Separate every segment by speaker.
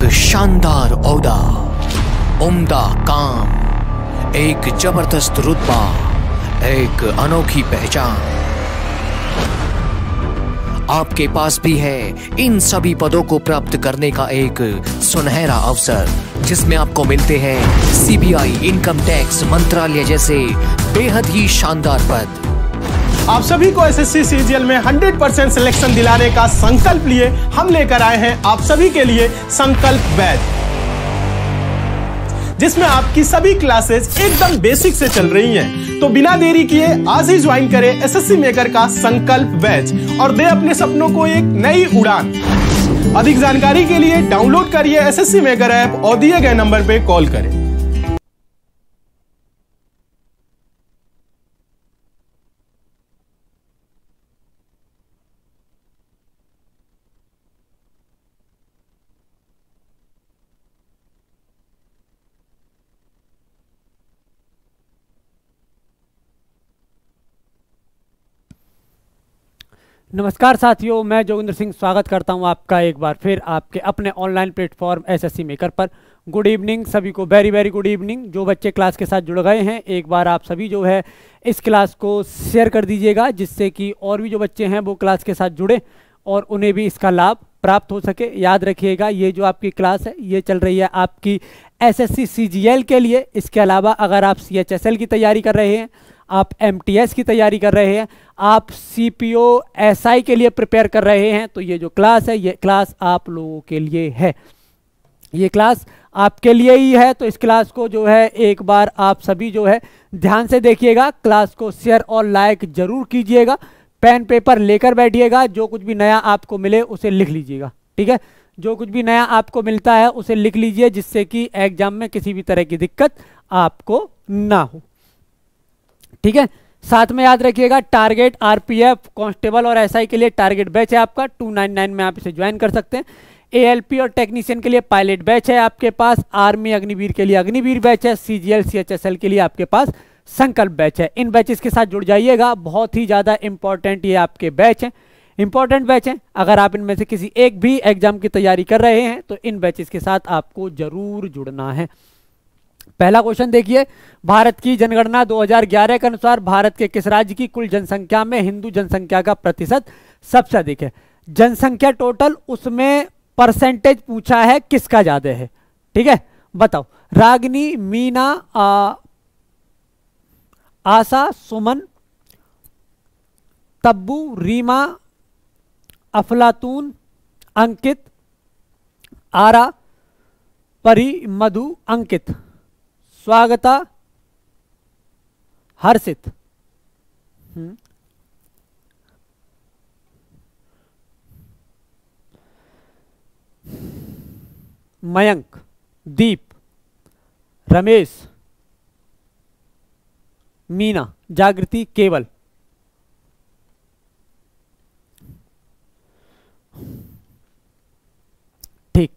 Speaker 1: शानदार ओहदा, उम्दा काम, एक जबरदस्त रुतबा, एक अनोखी पहचान आपके पास भी है। इन सभी पदों को प्राप्त करने का एक सुनहरा अवसर, जिसमें आपको मिलते हैं सीबीआई, इनकम टैक्स मंत्रालय जैसे बेहद ही शानदार पद।
Speaker 2: आप सभी को एसएससी सीजीएल में 100% सिलेक्शन दिलाने का संकल्प लिए हम लेकर आए हैं आप सभी के लिए संकल्प बैच, जिसमें आपकी सभी क्लासेस एकदम बेसिक से चल रही हैं। तो बिना देरी किए आज ही ज्वाइन करें एसएससी मेकर का संकल्प बैच और दे अपने सपनों को एक नई उड़ान। अधिक जानकारी के लिए डाउनलोड करिए एसएससी मेकर ऐप और दिए गए नंबर पे कॉल करें।
Speaker 3: नमस्कार साथियों, मैं जोगिंदर सिंह स्वागत करता हूं आपका एक बार फिर आपके अपने ऑनलाइन प्लेटफॉर्म एसएससी मेकर पर। गुड इवनिंग सभी को, वेरी वेरी गुड इवनिंग। जो बच्चे क्लास के साथ जुड़ गए हैं, एक बार आप सभी जो है इस क्लास को शेयर कर दीजिएगा, जिससे कि और भी जो बच्चे हैं वो क्लास के साथ जुड़े और उन्हें भी इसका लाभ प्राप्त हो सके। याद रखिएगा, ये जो आपकी क्लास है ये चल रही है आपकी एसएससी सीजीएल के लिए। इसके अलावा अगर आप सीएचएसएल की तैयारी कर रहे हैं, आप एमटीएस की तैयारी कर रहे हैं, आप सीपीओ एसआई के लिए प्रिपेयर कर रहे हैं, तो ये जो क्लास है ये क्लास आप लोगों के लिए है। ये क्लास आपके लिए ही है। तो इस क्लास को जो है एक बार आप सभी जो है ध्यान से देखिएगा, क्लास को शेयर और लाइक जरूर कीजिएगा, पेन पेपर लेकर बैठिएगा, जो कुछ भी नया आपको मिले उसे लिख लीजिएगा। ठीक है, जो कुछ भी नया आपको मिलता है उसे लिख लीजिए, जिससे कि एग्जाम में किसी भी तरह की दिक्कत आपको ना हो। ठीक है, साथ में याद रखिएगा टारगेट आरपीएफ, कांस्टेबल और एसआई के लिए टारगेट बैच है आपका 299 में, आप इसे ज्वाइन कर सकते हैं। एएलपी और टेक्नीशियन के लिए पायलट बैच है आपके पास, आर्मी अग्निवीर के लिए अग्निवीर बैच है, सीजीएल सीएचएसएल के लिए आपके पास संकल्प बैच है। इन बैचेस के साथ जुड़ जाइएगा, बहुत ही ज़्यादा इंपॉर्टेंट ये आपके बैच हैं, इंपॉर्टेंट बैच हैं। अगर आप इनमें से किसी एक भी एग्जाम की तैयारी कर रहे हैं तो इन बैचेस के साथ आपको जरूर जुड़ना है। पहला क्वेश्चन देखिए, भारत की जनगणना 2011 के अनुसार भारत के किस राज्य की कुल जनसंख्या में हिंदू जनसंख्या का प्रतिशत सबसे अधिक है? जनसंख्या टोटल, उसमें परसेंटेज पूछा है किसका ज्यादा है। ठीक है, बताओ। रागिनी, मीना, आशा, सुमन, तब्बू, रीमा, अफलातून, अंकित, आरा, परी, मधु, अंकित, स्वागता, हर्षित। मयंक, दीप, रमेश, मीना, जागृति, केवल। ठीक,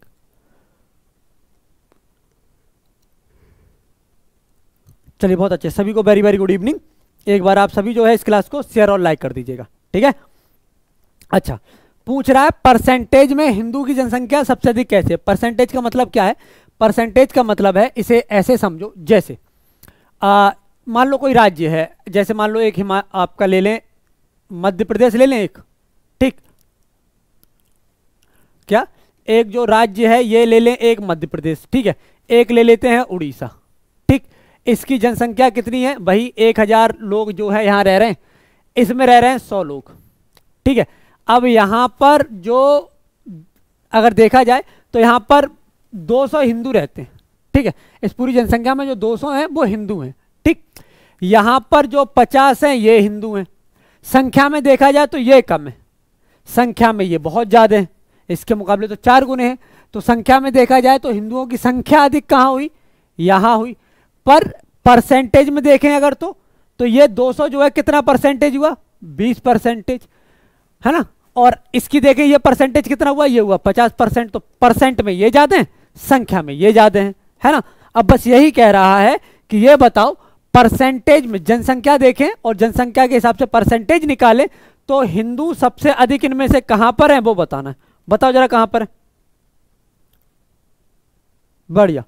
Speaker 3: चलिए बहुत अच्छे, सभी को वेरी वेरी गुड इवनिंग। एक बार आप सभी जो है इस क्लास को शेयर और लाइक कर दीजिएगा। ठीक है, अच्छा, पूछ रहा है परसेंटेज में हिंदू की जनसंख्या सबसे अधिक कैसे? परसेंटेज का मतलब क्या है? परसेंटेज का मतलब है, इसे ऐसे समझो, जैसे मान लो कोई राज्य है, जैसे मान लो एक आपका ले लें, मध्य प्रदेश ले लें एक। ठीक, क्या एक जो राज्य है ये ले लें एक मध्य प्रदेश। ठीक है, एक ले लेते हैं उड़ीसा। ठीक, इसकी जनसंख्या कितनी है भाई? 1000 लोग जो है यहाँ रह रहे हैं, इसमें रह रहे हैं 100 लोग। ठीक है, अब यहाँ पर जो अगर देखा जाए तो यहाँ पर 200 हिंदू रहते हैं। ठीक है, इस पूरी जनसंख्या में जो 200 हैं वो हिंदू हैं। ठीक, यहाँ पर जो 50 हैं ये हिंदू हैं। संख्या में देखा जाए तो ये कम है, संख्या में ये बहुत ज़्यादा है, इसके मुकाबले तो 4 गुने हैं। तो संख्या में देखा जाए तो हिंदुओं की संख्या अधिक कहाँ हुई? यहाँ हुई। पर परसेंटेज में देखें अगर तो ये 200 जो है कितना परसेंटेज हुआ? 20%, है ना। और इसकी देखें ये परसेंटेज कितना हुआ? ये हुआ 50%। तो परसेंट में ये ज्यादा है, संख्या में ये ज्यादा है ना। अब बस यही कह रहा है कि ये बताओ परसेंटेज में जनसंख्या देखें और जनसंख्या के हिसाब से परसेंटेज निकालें तो हिंदू सबसे अधिक इनमें से कहां पर है वो बताना है। बताओ जरा कहां पर है? बढ़िया।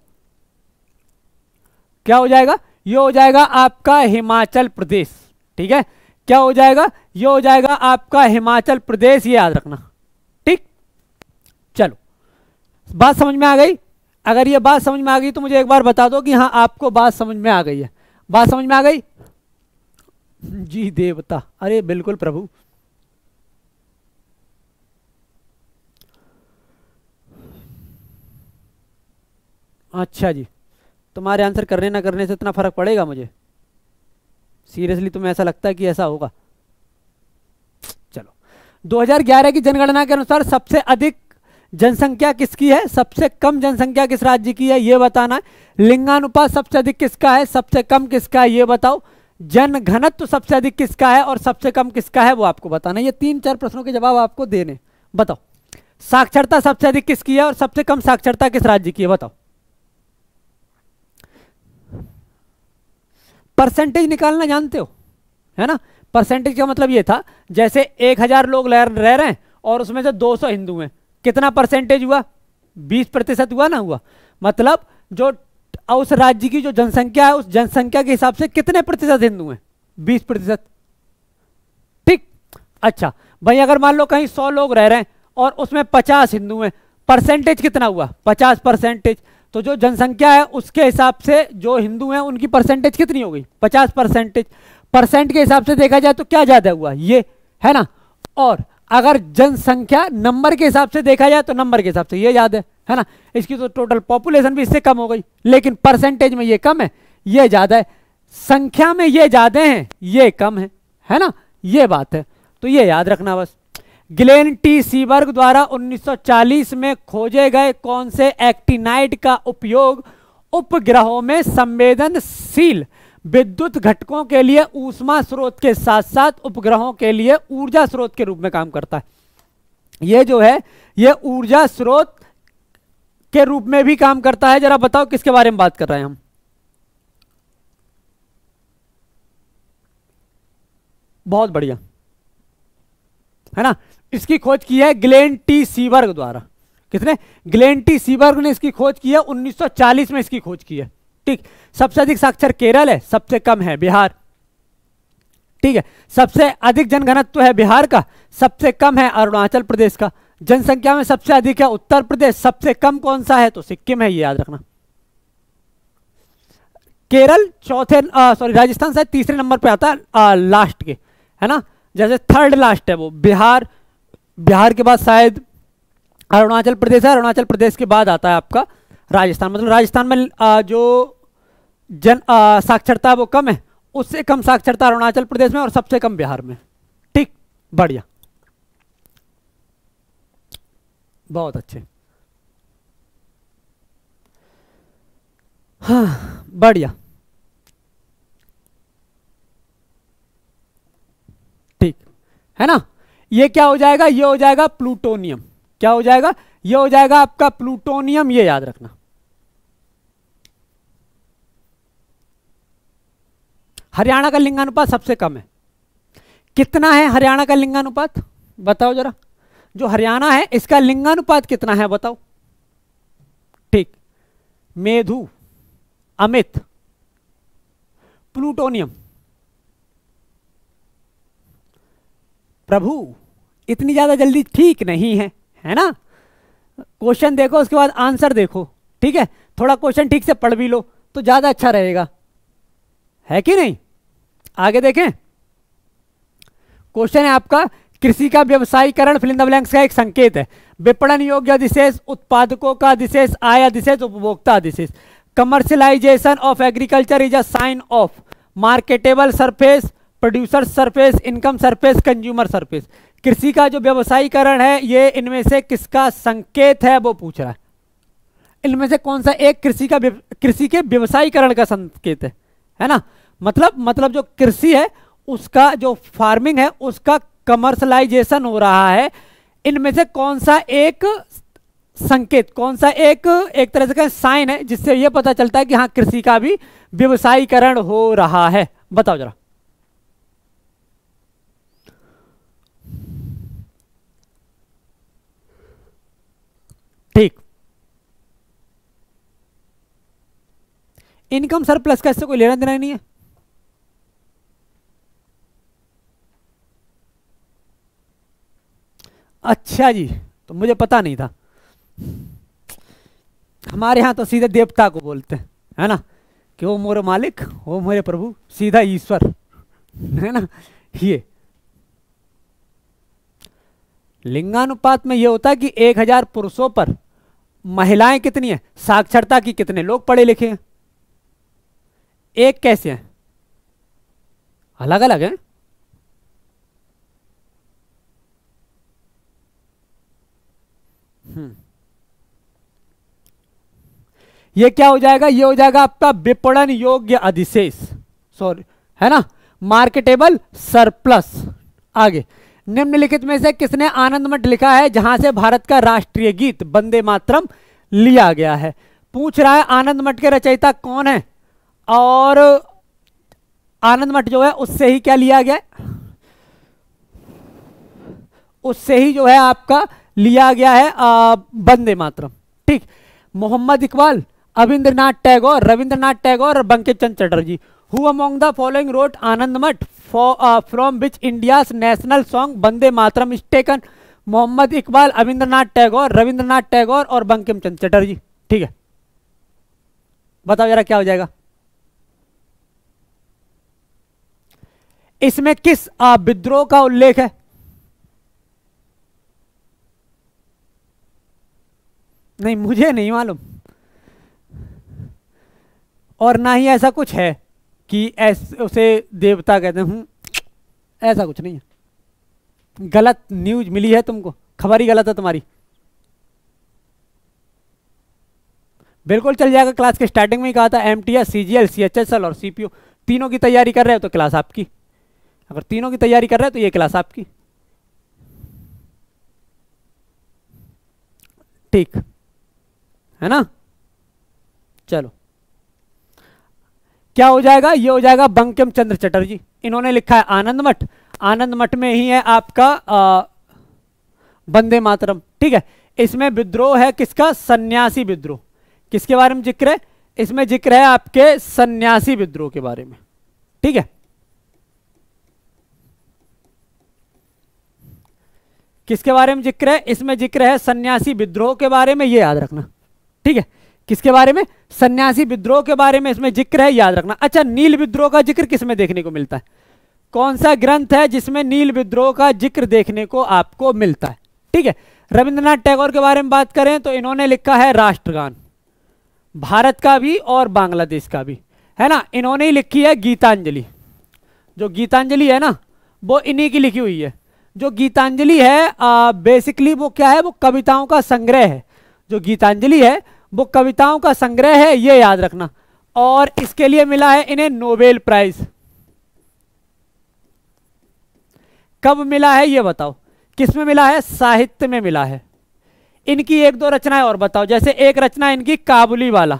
Speaker 3: क्या हो जाएगा? ये हो जाएगा आपका हिमाचल प्रदेश। ठीक है, क्या हो जाएगा? ये हो जाएगा आपका हिमाचल प्रदेश, ये याद रखना। ठीक, चलो बात समझ में आ गई? अगर ये बात समझ में आ गई तो मुझे एक बार बता दो कि हाँ आपको बात समझ में आ गई है। बात समझ में आ गई? जी देवता, अरे बिल्कुल प्रभु। अच्छा जी, तुम्हारे आंसर करने ना करने से इतना फर्क पड़ेगा मुझे? सीरियसली तुम्हें ऐसा लगता है कि ऐसा होगा? चलो, 2011 की जनगणना के अनुसार सबसे अधिक जनसंख्या किसकी है, सबसे कम जनसंख्या किस राज्य की है, ये बताना है। लिंगानुपात सबसे अधिक किसका है, सबसे कम किसका है, ये बताओ। जन घनत्व सबसे अधिक किसका है और सबसे कम किसका है, वो आपको बताना है। ये 3-4 प्रश्नों के जवाब आपको देने। बताओ, साक्षरता सबसे अधिक किसकी है और सबसे कम साक्षरता किस राज्य की है, बताओ। परसेंटेज निकालना जानते हो, है ना? परसेंटेज का मतलब ये था, जैसे 1000 लोग रह रहे हैं और उसमें से 200 हिंदू हैं, कितना परसेंटेज हुआ? 20% हुआ ना? हुआ मतलब जो उस राज्य की जो जनसंख्या है, उस जनसंख्या के हिसाब से कितने प्रतिशत हिंदू हैं? 20%। ठीक, अच्छा भाई, अगर मान लो कहीं 100 लोग रह रहे हैं और उसमें 50 हिंदू हैं, परसेंटेज कितना हुआ? 50%। तो जो जनसंख्या है उसके हिसाब से जो हिंदू हैं उनकी परसेंटेज कितनी हो गई? 50%। परसेंट के हिसाब से देखा जाए तो क्या ज्यादा हुआ? ये, है ना? और अगर जनसंख्या नंबर के हिसाब से देखा जाए तो नंबर के हिसाब से ये ज्यादा है ना? इसकी तो टोटल पॉपुलेशन भी इससे कम हो गई, लेकिन परसेंटेज में ये कम है, ये ज्यादा है। संख्या में ये ज्यादा है, ये कम है ना? ये बात है, तो ये याद रखना बस। ग्लेन टी सीबर्ग द्वारा 1940 में खोजे गए कौन से एक्टिनाइड का उपयोग उपग्रहों में संवेदनशील विद्युत घटकों के लिए ऊष्मा स्रोत के साथ साथ उपग्रहों के लिए ऊर्जा स्रोत के रूप में काम करता है? ये जो है ये ऊर्जा स्रोत के रूप में भी काम करता है। जरा बताओ किसके बारे में बात कर रहे हैं हम? बहुत बढ़िया, है ना? इसकी खोज की है ग्लेन टी सीबर्ग द्वारा। किसने? ग्लेन टी सीबर्ग ने इसकी खोज की है, 1940 में इसकी खोज की है। ठीक, सबसे अधिक साक्षर केरल है, सबसे कम है बिहार। ठीक है, सबसे अधिक जनघनत्व है बिहार का, सबसे कम है अरुणाचल प्रदेश का। जनसंख्या में सबसे अधिक है उत्तर प्रदेश, सबसे कम कौन सा है? तो सिक्किम है, ये याद रखना। केरल चौथे, सॉरी राजस्थान शायद तीसरे नंबर पे आता है लास्ट के, है ना? जैसे थर्ड लास्ट है वो बिहार, बिहार के बाद शायद अरुणाचल प्रदेश है, अरुणाचल प्रदेश के बाद आता है आपका राजस्थान। मतलब राजस्थान में जो जन साक्षरता वो कम है, उससे कम साक्षरता अरुणाचल प्रदेश में और सबसे कम बिहार में। ठीक, बढ़िया, बहुत अच्छे, हाँ बढ़िया। ठीक है ना? ये क्या हो जाएगा? ये हो जाएगा प्लूटोनियम। क्या हो जाएगा? ये हो जाएगा आपका प्लूटोनियम, ये याद रखना। हरियाणा का लिंगानुपात सबसे कम है, कितना है हरियाणा का लिंगानुपात? बताओ जरा, जो हरियाणा है इसका लिंगानुपात कितना है बताओ? ठीक, मेधु, अमित, प्लूटोनियम। प्रभु इतनी ज्यादा जल्दी ठीक नहीं है ना? क्वेश्चन देखो उसके बाद आंसर देखो, ठीक है? थोड़ा क्वेश्चन ठीक से पढ़ भी लो तो ज्यादा अच्छा रहेगा, है कि नहीं? आगे देखें, क्वेश्चन है आपका, कृषि का व्यवसायीकरण फिल इन द ब्लैंक्स का एक संकेत है। विपणन योग्य अधिशेष, उत्पादकों का अधिशेष, आय अधिशेष, उपभोक्ता अधिशेष। Commercialisation of agriculture is a sign of marketable surface, producer surface, income surface, consumer surface. कृषि का जो व्यवसायीकरण है ये इनमें से किसका संकेत है वो पूछ रहा है। इनमें से कौन सा एक कृषि के व्यवसायीकरण का संकेत है ना? मतलब जो कृषि है उसका, जो फार्मिंग है उसका कमर्शलाइजेशन हो रहा है। इनमें से कौन सा एक संकेत, कौन सा एक तरह से का साइन है जिससे यह पता चलता है कि हाँ कृषि का भी व्यवसायीकरण हो रहा है? बताओ जरा। ठीक, इनकम सरप्लस का इससे कोई लेना देना नहीं है। अच्छा जी, तो मुझे पता नहीं था। हमारे यहाँ तो सीधे देवता को बोलते हैं, है ना, कि वो मोरे मालिक, वो मोरे प्रभु, सीधा ईश्वर, है ना। ये लिंगानुपात में ये होता है कि 1000 पुरुषों पर महिलाएं कितनी है, साक्षरता की कितने लोग पढ़े लिखे हैं, एक कैसे हैं, अलग अलग हैं। ये क्या हो जाएगा, ये हो जाएगा आपका विपणन योग्य अधिशेष, सॉरी, है ना, मार्केटेबल सरप्लस। आगे, निम्नलिखित में से किसने आनंद मठ लिखा है जहां से भारत का राष्ट्रीय गीत वंदे मातरम लिया गया है। पूछ रहा है आनंद मठ के रचयिता कौन है, और आनंद मठ जो है उससे ही क्या लिया गया है, उससे ही जो है आपका लिया गया है वंदे मातरम। ठीक, मोहम्मद इकबाल, अविंद्रनाथ टैगोर, रविंद्रनाथ टैगोर और Bankim Chandra Chatterjee. Who among the following wrote Anand Math from which India's national song Vande Mataram is taken. Mohammad Iqbal, Avindranath Tagore, Rabindranath Tagore और बंकिम चंद्र चटर्जी। ठीक है, बताओ जरा क्या हो जाएगा। इसमें किस विद्रोह का उल्लेख है? नहीं, मुझे नहीं मालूम, और ना ही ऐसा कुछ है कि उसे देवता कहते हैं। ऐसा कुछ नहीं है, गलत न्यूज मिली है तुमको, खबर ही गलत है तुम्हारी। बिल्कुल चल जाएगा, क्लास के स्टार्टिंग में ही कहा था एमटीएस, सीजीएल, सीएचएसएल और सीपीयू तीनों की तैयारी कर रहे हो तो क्लास आपकी। अगर तीनों की तैयारी कर रहे हो तो ये क्लास आपकी। ठीक है ना, चलो क्या हो जाएगा, ये हो जाएगा बंकिम चंद्र चटर्जी। इन्होंने लिखा है आनंद मठ, आनंद मठ में ही है आपका वंदे मातरम। ठीक है, इसमें विद्रोह है किसका, सन्यासी विद्रोह। किसके बारे में जिक्र है, इसमें जिक्र है आपके सन्यासी विद्रोह के बारे में। ठीक है, किसके बारे में जिक्र है, इसमें जिक्र है सन्यासी विद्रोह के बारे में, ये याद रखना। ठीक है, किसके बारे में, सन्यासी विद्रोह के बारे में इसमें जिक्र है, याद रखना। अच्छा, नील विद्रोह का जिक्र किसमें देखने को मिलता है, कौन सा ग्रंथ है जिसमें नील विद्रोह का जिक्र देखने को आपको मिलता है। ठीक है, रविंद्रनाथ टैगोर के बारे में बात करें तो इन्होंने लिखा है राष्ट्रगान, भारत का भी और बांग्लादेश का भी, है ना। इन्होंने ही लिखी है गीतांजलि। जो गीतांजलि है ना वो इन्हीं की लिखी हुई है। जो गीतांजलि है बेसिकली वो क्या है, वो कविताओं का संग्रह है। जो गीतांजलि है वो कविताओं का संग्रह है, ये याद रखना। और इसके लिए मिला है इन्हें नोबेल प्राइज। कब मिला है ये बताओ, किस में मिला है, साहित्य में मिला है। इनकी एक दो रचनाएं और बताओ, जैसे एक रचना इनकी काबुली वाला,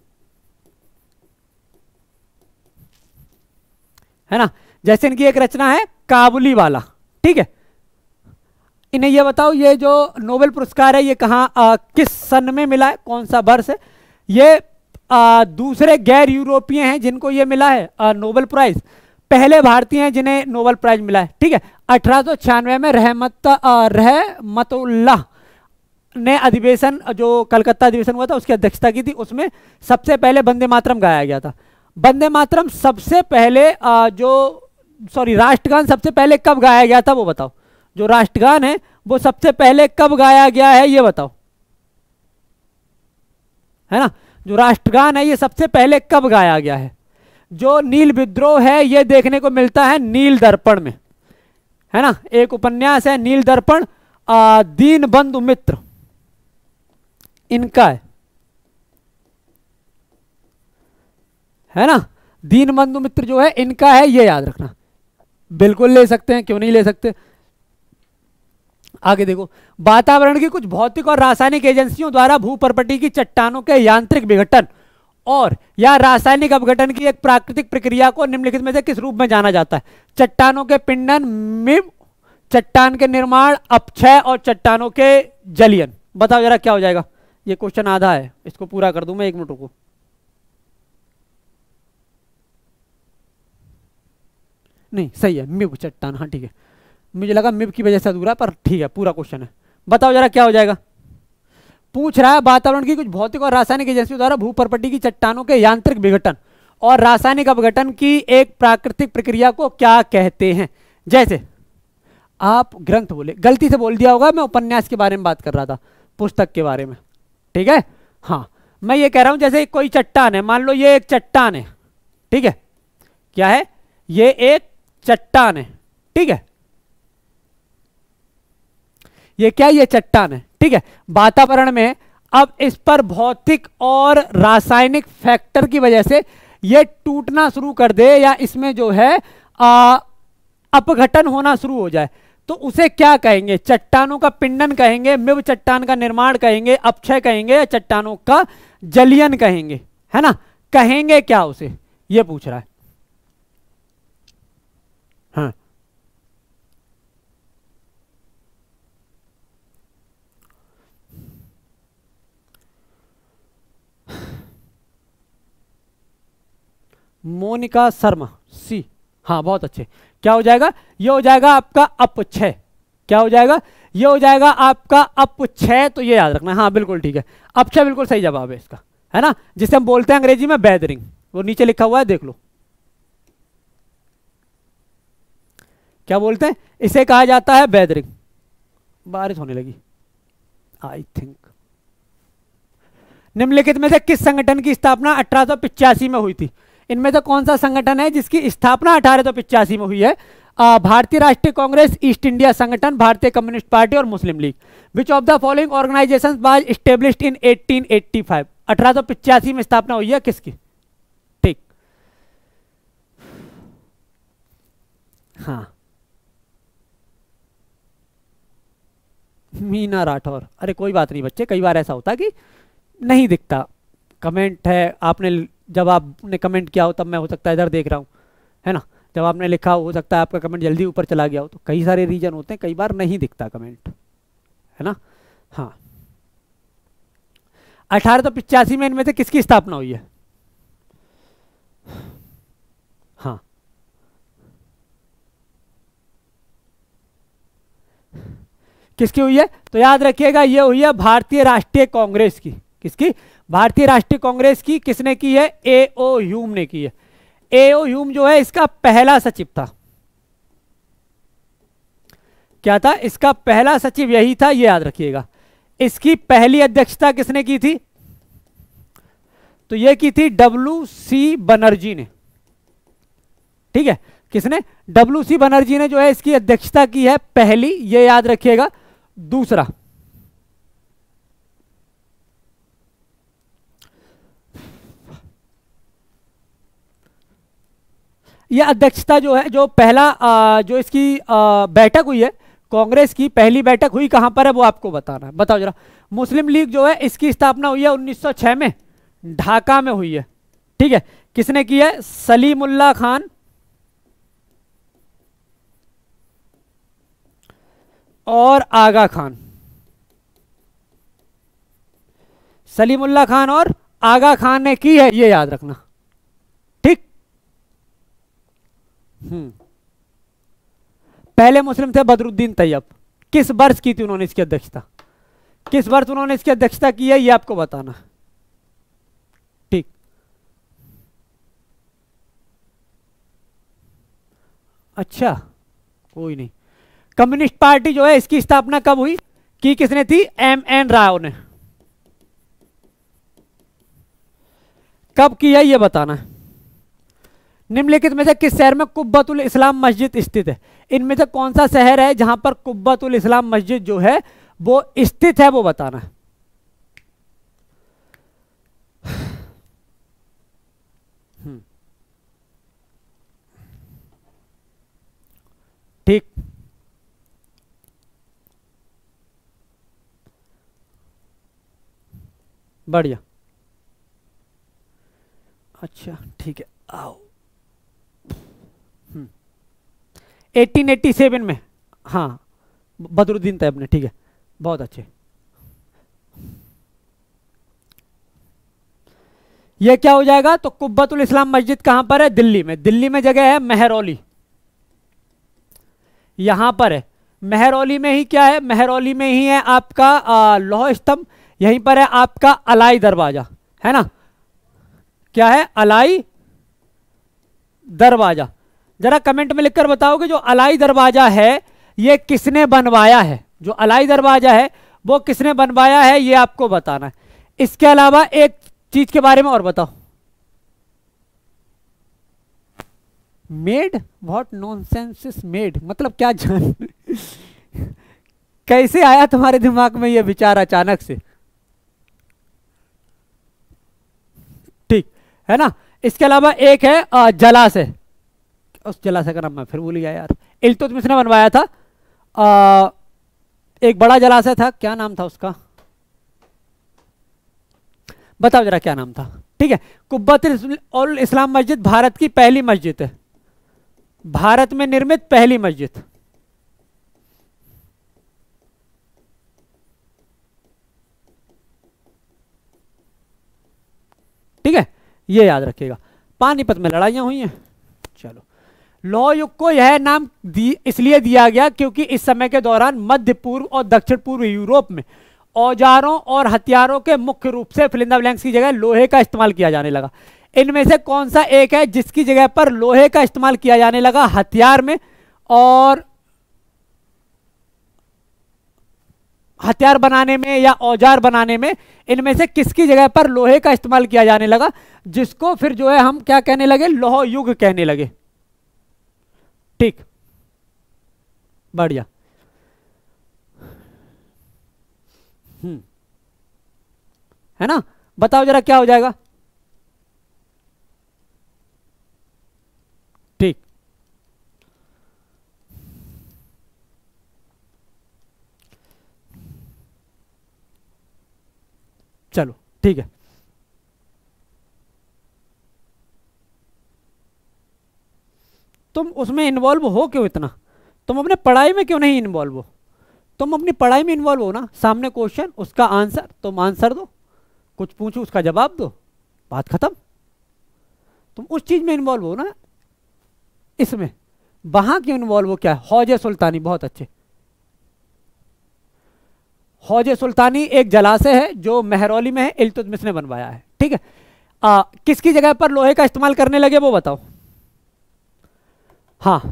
Speaker 3: है ना, जैसे इनकी एक रचना है काबुली वाला। ठीक है, इन्हें ये बताओ ये जो नोबेल पुरस्कार है ये कहाँ किस सन में मिला है, कौन सा वर्ष है। ये दूसरे गैर यूरोपीय हैं जिनको ये मिला है नोबेल प्राइज, पहले भारतीय हैं जिन्हें नोबेल प्राइज मिला है। ठीक है, 1896 में रहमतुल्लाह ने अधिवेशन, जो कलकत्ता अधिवेशन हुआ था उसकी अध्यक्षता की थी, उसमें सबसे पहले वंदे मातरम गाया गया था। वंदे मातरम सबसे पहले राष्ट्रगान सबसे पहले कब गाया गया था वो बताओ। जो राष्ट्रगान है वो सबसे पहले कब गाया गया है ये बताओ, है ना। जो राष्ट्रगान है ये सबसे पहले कब गाया गया है। जो नील विद्रोह है ये देखने को मिलता है नील दर्पण में, है ना। एक उपन्यास है नील दर्पण, दीनबंधु मित्र इनका है ना। दीनबंधु मित्र जो है इनका है, ये याद रखना। बिल्कुल ले सकते हैं, क्यों नहीं ले सकते। आगे देखो, वातावरण की कुछ भौतिक और रासायनिक एजेंसियों द्वारा भूपर्पटी की चट्टानों के यांत्रिक विघटन और या रासायनिक अपघटन की एक प्राकृतिक प्रक्रिया को निम्नलिखित में से किस रूप में जाना जाता है। चट्टानों के पिंडन, मिम, चट्टान के निर्माण, अपक्षय और चट्टानों के जलियन। बताओ जरा क्या हो जाएगा। ये क्वेश्चन आधा है, इसको पूरा कर दूं मैं, 1 मिनट को। नहीं सही है, मिब चट्टान, हाँ ठीक है, मुझे लगा मिब की वजह से अधूरा, पर ठीक है पूरा क्वेश्चन है। बताओ जरा क्या हो जाएगा। पूछ रहा है वातावरण की कुछ भौतिक और रासायनिक एजेंसियों द्वारा भूपर्पटी की चट्टानों के यांत्रिक विघटन और रासायनिक अपघटन की एक प्राकृतिक प्रक्रिया को क्या कहते हैं। जैसे आप ग्रंथ बोले, गलती से बोल दिया होगा, मैं उपन्यास के बारे में बात कर रहा था, पुस्तक के बारे में, ठीक है। हाँ मैं ये कह रहा हूं जैसे कोई चट्टान है, मान लो ये एक चट्टान है, ठीक है, क्या है, ये एक चट्टान है, ठीक है, ये क्या, ये चट्टान है, ठीक है। वातावरण में अब इस पर भौतिक और रासायनिक फैक्टर की वजह से ये टूटना शुरू कर दे, या इसमें जो है अपघटन होना शुरू हो जाए, तो उसे क्या कहेंगे। चट्टानों का पिंडन कहेंगे, मिब चट्टान का निर्माण कहेंगे, अपक्षय कहेंगे, या चट्टानों का जलियन कहेंगे, है ना, कहेंगे क्या उसे, ये पूछ रहा है। हाँ मोनिका शर्मा सी, हाँ बहुत अच्छे। क्या हो जाएगा, ये हो जाएगा आपका अपक्षय, क्या हो जाएगा, ये हो जाएगा आपका अपक्षय, तो ये याद रखना, हाँ बिल्कुल ठीक है, अपक्षय बिल्कुल सही जवाब है इसका, है ना, जिसे हम बोलते हैं अंग्रेजी में बेदरिंग, वो नीचे लिखा हुआ है देख लो, क्या बोलते हैं, इसे कहा जाता है बेदरिंग। बारिश होने लगी आई थिंक। निम्नलिखित में से किस संगठन की स्थापना 1885 में हुई थी। इनमें से कौन सा संगठन है जिसकी स्थापना 1885 में हुई है। भारतीय राष्ट्रीय कांग्रेस, ईस्ट इंडिया संगठन, भारतीय कम्युनिस्ट पार्टी और Muslim League. Which of the following organisations was established in 1885। 1885 में स्थापना हुई है किसकी, ठीक, हाँ मीना राठौर। अरे कोई बात नहीं बच्चे, कई बार ऐसा होता कि नहीं दिखता कमेंट है, आपने जब आपने कमेंट किया हो तब मैं हो सकता है इधर देख रहा हूँ, है ना, जब आपने लिखा हो सकता है आपका कमेंट जल्दी ऊपर चला गया हो, तो कई सारे रीजन होते हैं, कई बार नहीं दिखता कमेंट, है ना। हाँ 1885 में इनमें से किसकी स्थापना हुई है। हाँ किसकी हुई है, तो याद रखिएगा ये हुई है भारतीय राष्ट्रीय कांग्रेस की। किसकी, भारतीय राष्ट्रीय कांग्रेस की। किसने की है, ए.ओ. ह्यूम ने की है। ए.ओ. ह्यूम जो है इसका पहला सचिव था। क्या था, इसका पहला सचिव यही था, ये याद रखिएगा। इसकी पहली अध्यक्षता किसने की थी, तो ये की थी W.C. बनर्जी ने, ठीक है, किसने, W.C. बनर्जी ने जो है इसकी अध्यक्षता की है पहली, ये याद रखिएगा। दूसरा, यह अध्यक्षता जो है, जो पहला जो इसकी बैठक हुई है कांग्रेस की, पहली बैठक हुई कहां पर है वो आपको बताना है। बताओ जरा। मुस्लिम लीग जो है इसकी स्थापना हुई है 1906 में, ढाका में हुई है, ठीक है। किसने की है, सलीमुल्लाह खान और आगा खान। सलीमुल्लाह खान और आगा खान ने की है, ये याद रखना, ठीक। पहले मुस्लिम थे बदरुद्दीन तैयब। किस वर्ष की थी उन्होंने इसकी अध्यक्षता, किस वर्ष उन्होंने इसकी अध्यक्षता की है, ये आपको बताना, ठीक। अच्छा कोई नहीं। कम्युनिस्ट पार्टी जो है इसकी स्थापना कब हुई, की किसने थी, M.N. राव ने। कब की है ये बताना है। निम्नलिखित में से किस शहर में कुब्बतुल इस्लाम मस्जिद स्थित है। इनमें से कौन सा शहर है जहां पर कुब्बतुल इस्लाम मस्जिद जो है वो स्थित है, वो बताना है, ठीक। बढ़िया, अच्छा ठीक है, आओ। 1887 में, हाँ बदरुद्दीन तैयब ने, ठीक है, बहुत अच्छे। ये क्या हो जाएगा, तो कुब्बतुल इस्लाम मस्जिद कहां पर है, दिल्ली में। दिल्ली में जगह है मेहरौली, यहां पर है। मेहरौली में ही क्या है, मेहरौली में ही है आपका लौह स्तंभ, यहीं पर है आपका अलाई दरवाजा, है ना। क्या है, अलाई दरवाजा। जरा कमेंट में लिखकर बताओगे जो अलाई दरवाजा है ये किसने बनवाया है, जो अलाई दरवाजा है वो किसने बनवाया है, ये आपको बताना है। इसके अलावा एक चीज के बारे में और बताओ। Made, what nonsense is made, मतलब क्या जान कैसे आया तुम्हारे दिमाग में ये विचार अचानक से, ठीक है ना। इसके अलावा एक है जलाशय, उस जलाशय का नाम मैं फिर भूल गया यार, इल्तुतमिश ने बनवाया था। एक बड़ा जलाशय था, क्या नाम था उसका, बताओ जरा क्या नाम था। ठीक है, कुब्बत उल इस्लाम मस्जिद भारत की पहली मस्जिद है, भारत में निर्मित पहली मस्जिद। ठीक है, ये याद रखिएगा। पानीपत में लड़ाइयां हुई हैं। चलो, लौह युग को यह नाम इसलिए दिया गया क्योंकि इस समय के दौरान मध्य पूर्व और दक्षिण पूर्व यूरोप में औजारों और हथियारों के मुख्य रूप से फिल इन द ब्लैंक्स की जगह लोहे का इस्तेमाल किया जाने लगा। इनमें से कौन सा एक है जिसकी जगह पर लोहे का इस्तेमाल किया जाने लगा हथियार में, और हथियार बनाने में या औजार बनाने में, इनमें से किसकी जगह पर लोहे का इस्तेमाल किया जाने लगा, जिसको फिर जो है हम क्या कहने लगे, लौह युग कहने लगे। ठीक, बढ़िया। है ना, बताओ जरा क्या हो जाएगा। ठीक, चलो ठीक है। तुम उसमें इन्वॉल्व हो क्यों इतना, तुम अपने पढ़ाई में क्यों नहीं इन्वॉल्व हो, तुम अपनी पढ़ाई में इन्वॉल्व हो ना। सामने क्वेश्चन, उसका आंसर, तुम आंसर दो, कुछ पूछो उसका जवाब दो, बात खत्म। तुम उस चीज में इन्वॉल्व हो ना, इसमें वहां क्यों इन्वॉल्व हो। क्या हौजे सुल्तानी, बहुत अच्छे। हौजे सुल्तानी एक जलाशय है जो मेहरौली में है, इल्तुतमिश ने बनवाया है। ठीक है, किसकी जगह पर लोहे का इस्तेमाल करने लगे वो बताओ। हाँ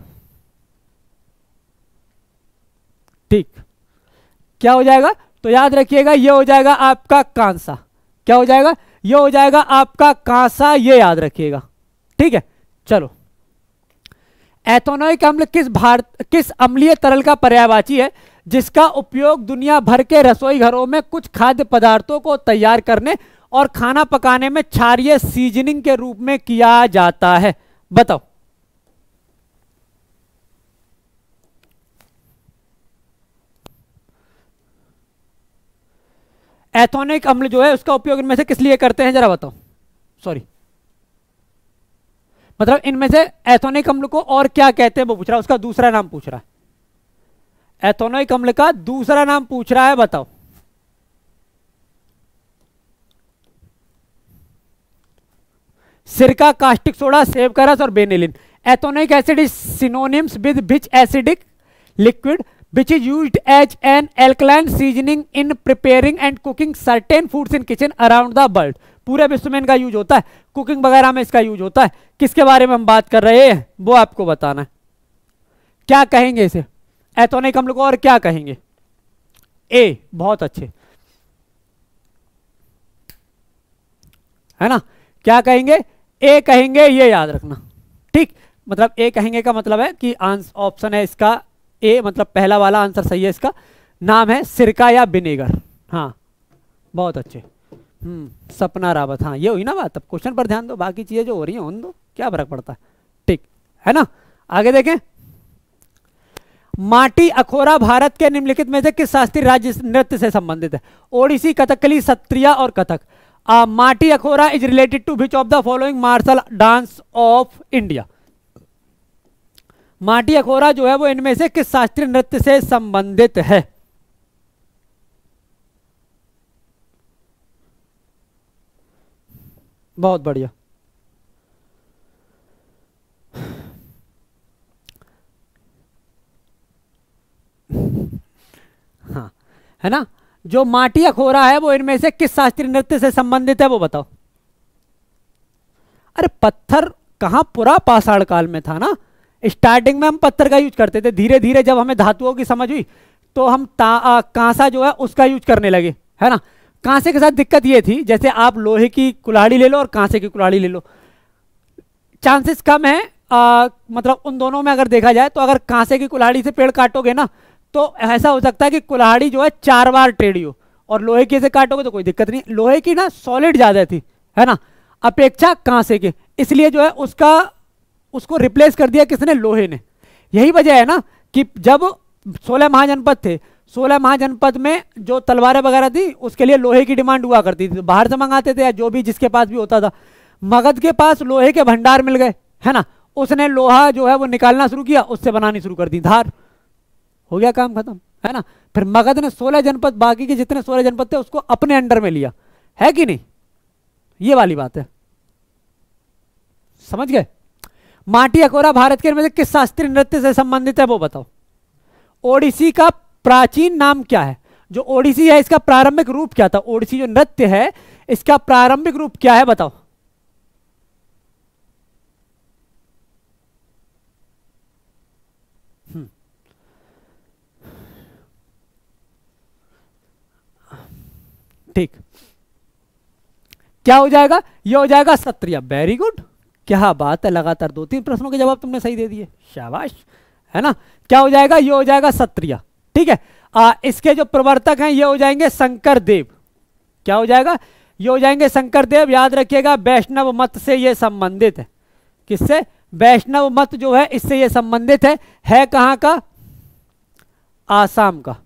Speaker 3: ठीक, क्या हो जाएगा, तो याद रखिएगा ये हो जाएगा आपका कांसा। क्या हो जाएगा, ये हो जाएगा आपका कांसा, ये याद रखिएगा। ठीक है, चलो। एथेनोइक अम्ल किस अम्लीय तरल का पर्यायवाची है जिसका उपयोग दुनिया भर के रसोई घरों में कुछ खाद्य पदार्थों को तैयार करने और खाना पकाने में क्षारीय सीजनिंग के रूप में किया जाता है, बताओ। एथेनोइक अम्ल जो है उसका उपयोग इनमें से किस लिए करते हैं, जरा बताओ। सॉरी, मतलब इनमें से एथेनोइक अम्ल को और क्या कहते हैं वो पूछ रहा है, उसका दूसरा नाम पूछ रहा है। एथेनोइक अम्ल का दूसरा नाम पूछ रहा है, बताओ। सिरका, कास्टिक सोडा, सेब का रस और vanillin. Ethanoic acid is synonyms with which acidic liquid which is used as an alkaline seasoning in preparing and cooking certain foods in kitchen around the world। पूरे विश्व में इनका यूज होता है, कुकिंग वगैरह में इसका यूज होता है। किसके बारे में हम बात कर रहे हैं वो आपको बताना है। क्या कहेंगे इसे, एथेनोइक अम्ल को और क्या कहेंगे। ए, बहुत अच्छे, है ना, क्या कहेंगे, ए कहेंगे, ये याद रखना। ठीक, मतलब ए कहेंगे का मतलब है कि ऑप्शन है इसका ए, मतलब पहला वाला आंसर सही है। इसका नाम है सिरका या विनेगर। हाँ बहुत अच्छे, सपना रावत। हाँ ये हुई ना बात, अब क्वेश्चन पर ध्यान दो, बाकी चीजें जो हो रही हैं उन दो, क्या फर्क पड़ता है। ठीक है ना, आगे देखें। माटी अखोरा भारत के निम्नलिखित में से किस शास्त्रीय राज्य नृत्य से संबंधित है। ओडिसी, कथकली, सत्रिया और Kathak. Mati Akhora is related to which of the following martial dance of India. Mati Akhora जो है वो इनमें से किस शास्त्रीय नृत्य से संबंधित है। बहुत बढ़िया, है ना। जो माटी अखोरा है वो इनमें से किस शास्त्रीय नृत्य से संबंधित है वो बताओ। अरे पत्थर कहां, पूरा पाषाण काल में था ना। स्टार्टिंग में हम पत्थर का यूज करते थे, धीरे धीरे जब हमें धातुओं की समझ हुई तो हम कांसा जो है उसका यूज करने लगे, है ना। कांसे के साथ दिक्कत ये थी, जैसे आप लोहे की कुल्हाड़ी ले लो और कांसे की कुल्हाड़ी ले लो, चांसेस कम है मतलब उन दोनों में अगर देखा जाए तो अगर कांसे की कुल्हाड़ी से पेड़ काटोगे ना तो ऐसा हो सकता है कि कुल्हाड़ी जो है 4 बार टेढ़ी हो, और लोहे की से काटोगे तो कोई दिक्कत नहीं। लोहे की ना सॉलिड ज्यादा थी, है ना, अपेक्षा कांसे के, इसलिए जो है उसको रिप्लेस कर दिया किसने, लोहे ने। यही वजह है ना कि जब 16 महाजनपद थे, 16 महाजनपद में जो तलवारें वगैरह थी उसके लिए लोहे की डिमांड हुआ करती थी, तो बाहर से मंगाते थे या जो भी जिसके पास भी होता था। मगध के पास लोहे के भंडार मिल गए, है ना, उसने लोहा जो है वो निकालना शुरू किया, उससे बनानी शुरू कर दी धार, हो गया काम खत्म, है ना। फिर मगध ने 16 जनपद, बाकी के जितने 16 जनपद थे उसको अपने अंडर में लिया, है कि नहीं, ये वाली बात है, समझ गए। माटी अकोरा भारत के इनमें से किस शास्त्रीय नृत्य से संबंधित है वो बताओ। ओडिसी का प्राचीन नाम क्या है। जो ओडिसी है इसका प्रारंभिक रूप क्या था, ओडिसी जो नृत्य है इसका प्रारंभिक रूप क्या है बताओ। ठीक, क्या हो जाएगा, ये हो जाएगा सत्रिया। वेरी गुड, क्या बात है, लगातार 2-3 प्रश्नों के जवाब तुमने सही दे दिए, शाबाश, है ना। क्या हो जाएगा, ये हो जाएगा सत्रिया, ठीक है। इसके जो प्रवर्तक हैं ये हो जाएंगे शंकर देव। क्या हो जाएगा, ये हो जाएंगे शंकर देव। याद रखिएगा वैष्णव मत से ये संबंधित है, किससे, वैष्णव मत जो है इससे ये संबंधित है कहां का, आसाम का।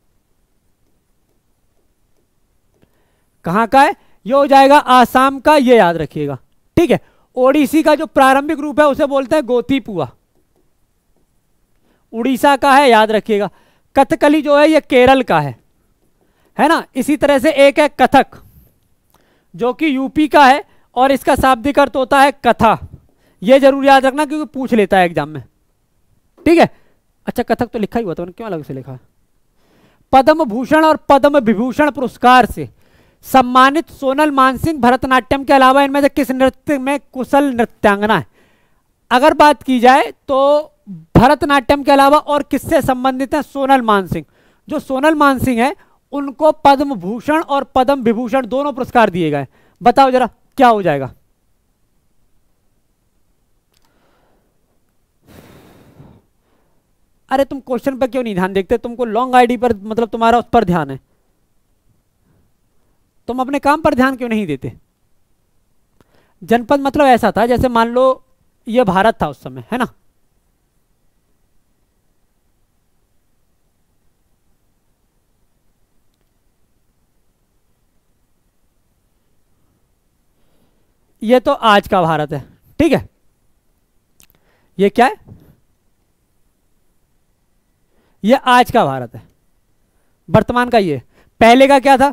Speaker 3: कहां का है, ये हो जाएगा आसाम का, ये याद रखिएगा, ठीक है। ओडिसी का जो प्रारंभिक रूप है उसे बोलते हैं गोतीपुआ, उड़ीसा का है, याद रखिएगा। कथकली जो है ये केरल का है ना। इसी तरह से एक है कथक जो कि यूपी का है और इसका शाब्दिक अर्थ होता है कथा, ये जरूर याद रखना क्योंकि पूछ लेता है एग्जाम में, ठीक है। अच्छा कथक तो लिखा ही हुआ था, क्यों अलग से लिखा है। पद्म भूषण और पद्म विभूषण पुरस्कार से सम्मानित सोनल मानसिंह भरतनाट्यम के अलावा इनमें से किस नृत्य में कुशल नृत्यांगना है। अगर बात की जाए तो भरतनाट्यम के अलावा और किससे संबंधित है, सोनल मानसिंह। जो सोनल मानसिंह है उनको पद्म भूषण और पद्म विभूषण दोनों पुरस्कार दिए गए। बताओ जरा क्या हो जाएगा। अरे तुम क्वेश्चन पर क्यों नहीं ध्यान देखते, तुमको लॉन्ग आईडी पर मतलब तुम्हारा उस पर ध्यान है, तुम अपने काम पर ध्यान क्यों नहीं देते। जनपद मतलब ऐसा था जैसे मान लो ये भारत था उस समय, है ना। ये तो आज का भारत है, ठीक है। ये क्या है, ये आज का भारत है, वर्तमान का ये। पहले का क्या था,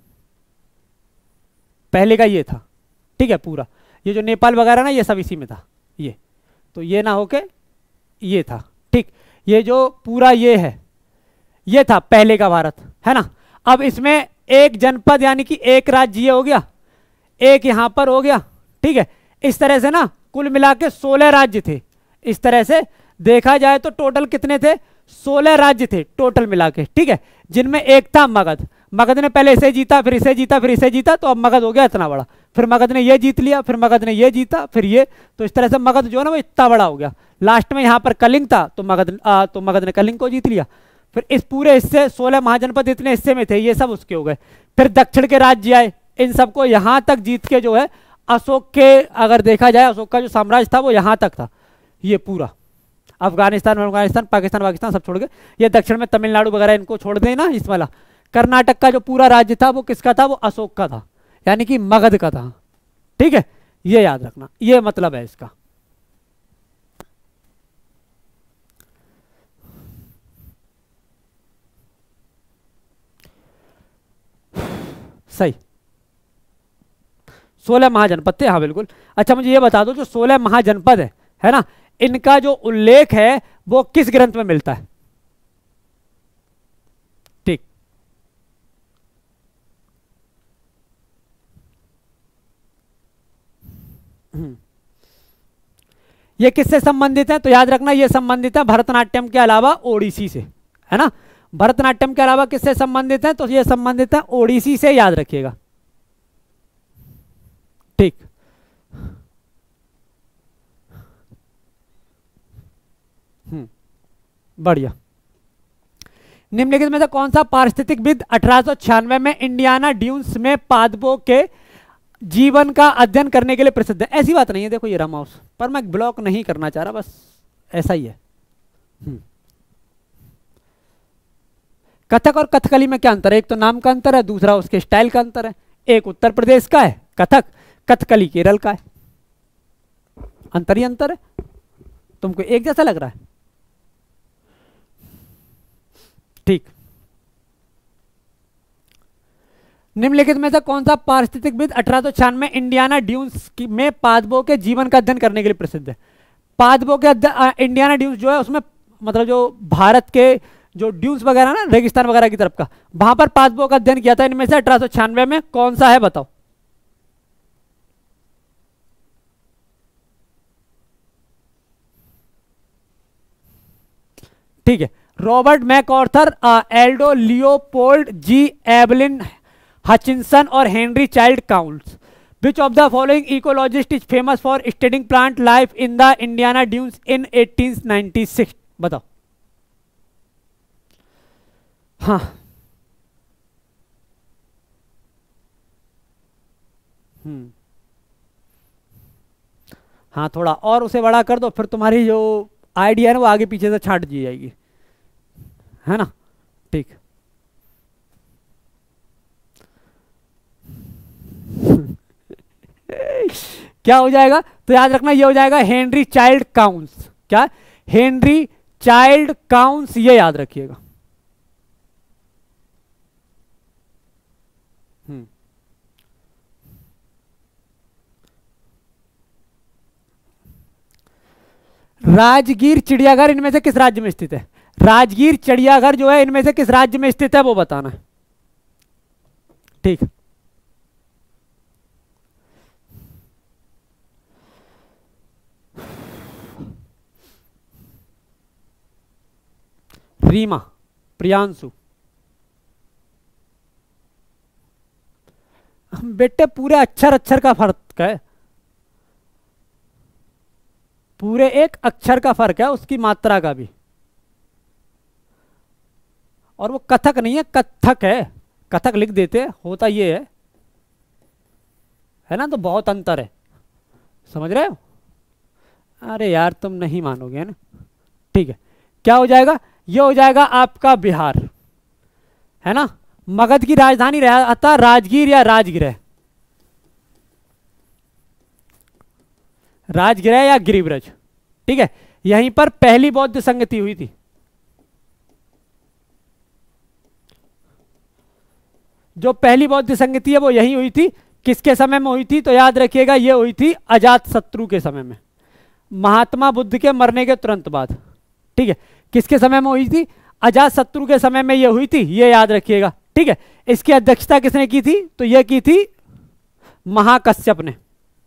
Speaker 3: पहले का ये था, ठीक है पूरा। ये जो नेपाल वगैरह ना ये सब इसी में था, ये तो ये ना होके ये था, ठीक। ये जो पूरा ये है ये था पहले का भारत, है ना। अब इसमें एक जनपद यानी कि एक राज्य ये हो गया, एक यहां पर हो गया, ठीक है। इस तरह से ना कुल मिला के 16 राज्य थे। इस तरह से देखा जाए तो टोटल कितने थे, 16 राज्य थे टोटल मिला के, ठीक है। जिनमें एक था मगध। मगध ने पहले इसे जीता, फिर इसे जीता, फिर इसे जीता, तो अब मगध हो गया इतना बड़ा। फिर मगध ने ये जीत लिया, फिर मगध ने ये जीता, फिर ये, तो इस तरह से मगध जो है ना वो इतना बड़ा हो गया। लास्ट में यहाँ पर कलिंग था तो मगध ने कलिंग को जीत लिया। फिर इस पूरे हिस्से 16 महाजनपद इतने हिस्से में थे, ये सब उसके हो गए। फिर दक्षिण के राज्य आए, इन सबको यहाँ तक जीत के जो है अशोक के, अगर देखा जाए अशोक का जो साम्राज्य था वो यहाँ तक था, ये पूरा अफगानिस्तान पाकिस्तान सब छोड़ के, ये दक्षिण में तमिलनाडु वगैरह इनको छोड़ देना। इस वाला कर्नाटक का जो पूरा राज्य था वो किसका था, वो अशोक का था, यानी कि मगध का था, ठीक है। ये याद रखना, ये मतलब है इसका। सही, 16 महाजनपद थे, हाँ बिल्कुल। अच्छा मुझे ये बता दो जो 16 महाजनपद है ना, इनका जो उल्लेख है वो किस ग्रंथ में मिलता है, ठीक। ये किससे संबंधित है? तो याद रखना ये संबंधित है भरतनाट्यम के अलावा ओडिसी से, है ना। भरतनाट्यम के अलावा किससे संबंधित है? तो ये संबंधित है ओडिसी से, याद रखिएगा। ठीक, बढ़िया। निम्नलिखित में से कौन सा पारिस्थितिकविद 1896 में इंडियाना ड्यून्स में पादपों के जीवन का अध्ययन करने के लिए प्रसिद्ध है? ऐसी बात नहीं है, देखो ये रहा माउस, पर मैं ब्लॉक नहीं करना चाह रहा, बस ऐसा ही है। कथक और कथकली में क्या अंतर है? एक तो नाम का अंतर है, दूसरा उसके स्टाइल का अंतर है। एक उत्तर प्रदेश का है कथक, कथकली केरल का है। अंतर ही अंतर है, तुमको एक जैसा लग रहा है? ठीक। निम्नलिखित में से कौन सा पारिस्थितिकविद 1896 में इंडियाना ड्यून्स में पादपों के जीवन का अध्ययन करने के लिए प्रसिद्ध है? पादपों के इंडियाना ड्यून्स जो है उसमें मतलब जो भारत के जो ड्यून्स वगैरह ना, रेगिस्तान वगैरह की तरफ का, वहां पर पादपों का अध्ययन किया था। इनमें से 1896 में कौन सा है बताओ? ठीक है, Robert MacArthur, Aldo Leopold, G Evelyn Hutchinson और Henry Child Counts. Which of the following ecologist is famous for studying plant life in the Indiana dunes in 1896? बताओ। हाँ, हाँ, थोड़ा और उसे बड़ा कर दो, फिर तुम्हारी जो आइडिया है ना वो आगे पीछे से छाट दी जाएगी, है ना। ठीक। क्या हो जाएगा? तो याद रखना ये हो जाएगा हेनरी चाइल्ड काउंट्स। क्या? हेनरी चाइल्ड काउंट्स, ये याद रखिएगा। राजगीर चिड़ियाघर इनमें से किस राज्य में स्थित है? राजगीर चिड़ियाघर जो है इनमें से किस राज्य में स्थित है वो बताना है। ठीक। रीमा, प्रियांशु, बेटे पूरे अक्षर अक्षर का फर्क है, पूरे एक अक्षर का फर्क है, उसकी मात्रा का भी। और वो कथक नहीं है, कथक है। कथक लिख देते, होता ये है ना। तो बहुत अंतर है, समझ रहे हो? अरे यार तुम नहीं मानोगे ना। ठीक है, क्या हो जाएगा? ये हो जाएगा आपका बिहार, है ना। मगध की राजधानी रहता राजगीर या राजगृह? राजगृह या गिरिब्रज? ठीक है, यहीं पर पहली बौद्ध संगति हुई थी। जो पहली बौद्ध संगति है वो यहीं हुई थी। किसके समय में हुई थी? तो याद रखिएगा ये हुई थी अजात शत्रु के समय में, महात्मा बुद्ध के मरने के तुरंत बाद। ठीक है, किसके समय में हुई थी? अजात शत्रु के समय में ये हुई थी, ये याद रखिएगा। ठीक है, इसकी अध्यक्षता किसने की थी? तो ये की थी महाकश्यप ने।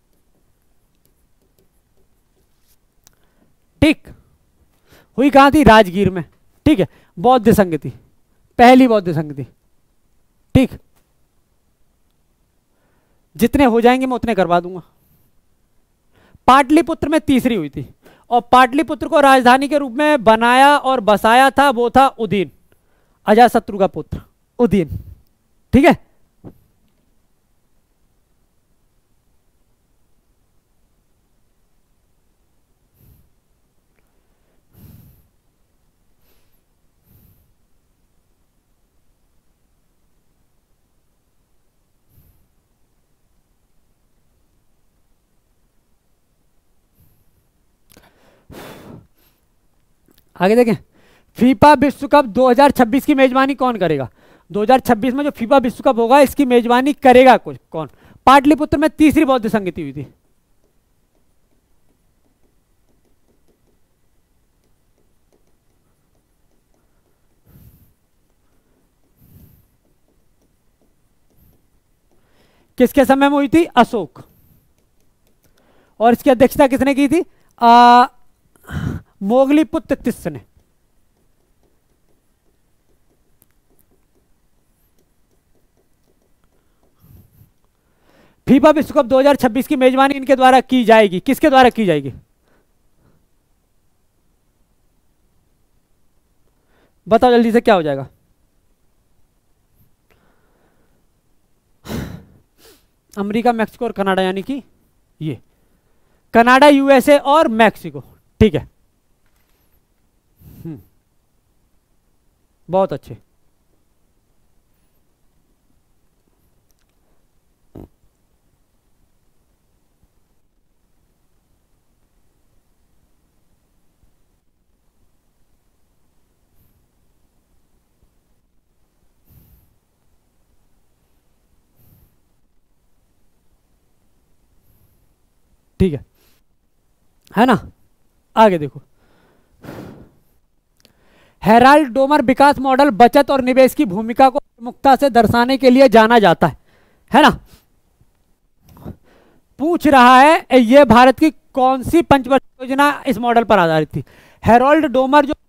Speaker 3: ठीक, हुई कहां थी? राजगीर में। ठीक है, बौद्ध संगति, पहली बौद्ध संगति। ठीक, जितने हो जाएंगे मैं उतने करवा दूंगा। पाटलिपुत्र में तीसरी हुई थी, और पाटलिपुत्र को राजधानी के रूप में बनाया और बसाया था वो था उदयन, अजातशत्रु का पुत्र उदयन। ठीक है, आगे देखें। फीफा विश्व कप 2026 की मेजबानी कौन करेगा? 2026 में जो फीफा विश्व कप होगा इसकी मेजबानी करेगा कौन? पाटलिपुत्र में तीसरी बौद्ध संगति हुई थी। किसके समय में हुई थी? अशोक। और इसकी अध्यक्षता किसने की थी? मोगलीपुत्र तिस्स ने। फीफा विश्व कप 2026 की मेजबानी इनके द्वारा की जाएगी। किसके द्वारा की जाएगी? बताओ जल्दी से, क्या हो जाएगा? अमेरिका, मैक्सिको और कनाडा, यानी कि ये कनाडा, यूएसए और मैक्सिको। ठीक है, बहुत अच्छे। ठीक है ना? आगे देखो, हेराल्ड डोमर विकास मॉडल बचत और निवेश की भूमिका को प्रमुखता से दर्शाने के लिए जाना जाता है ना? पूछ रहा है ये भारत की कौन सी पंचवर्षीय योजना इस मॉडल पर आधारित थी? हेराल्ड डोमर जो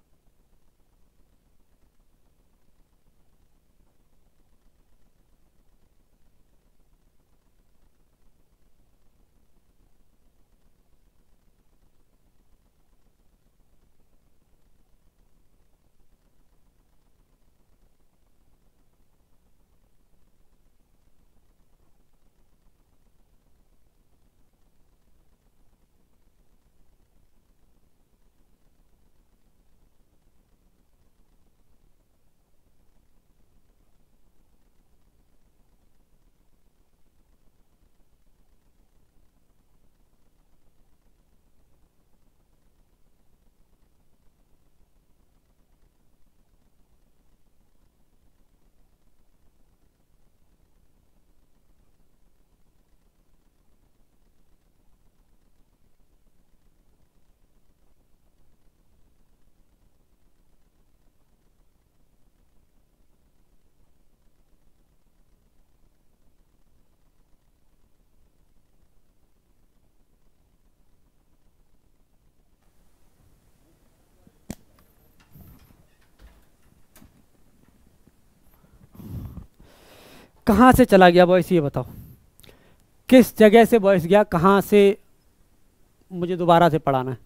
Speaker 3: कहाँ से चला गया बॉयस, ये बताओ किस जगह से बॉयस गया, कहाँ से मुझे दोबारा से पढ़ाना है?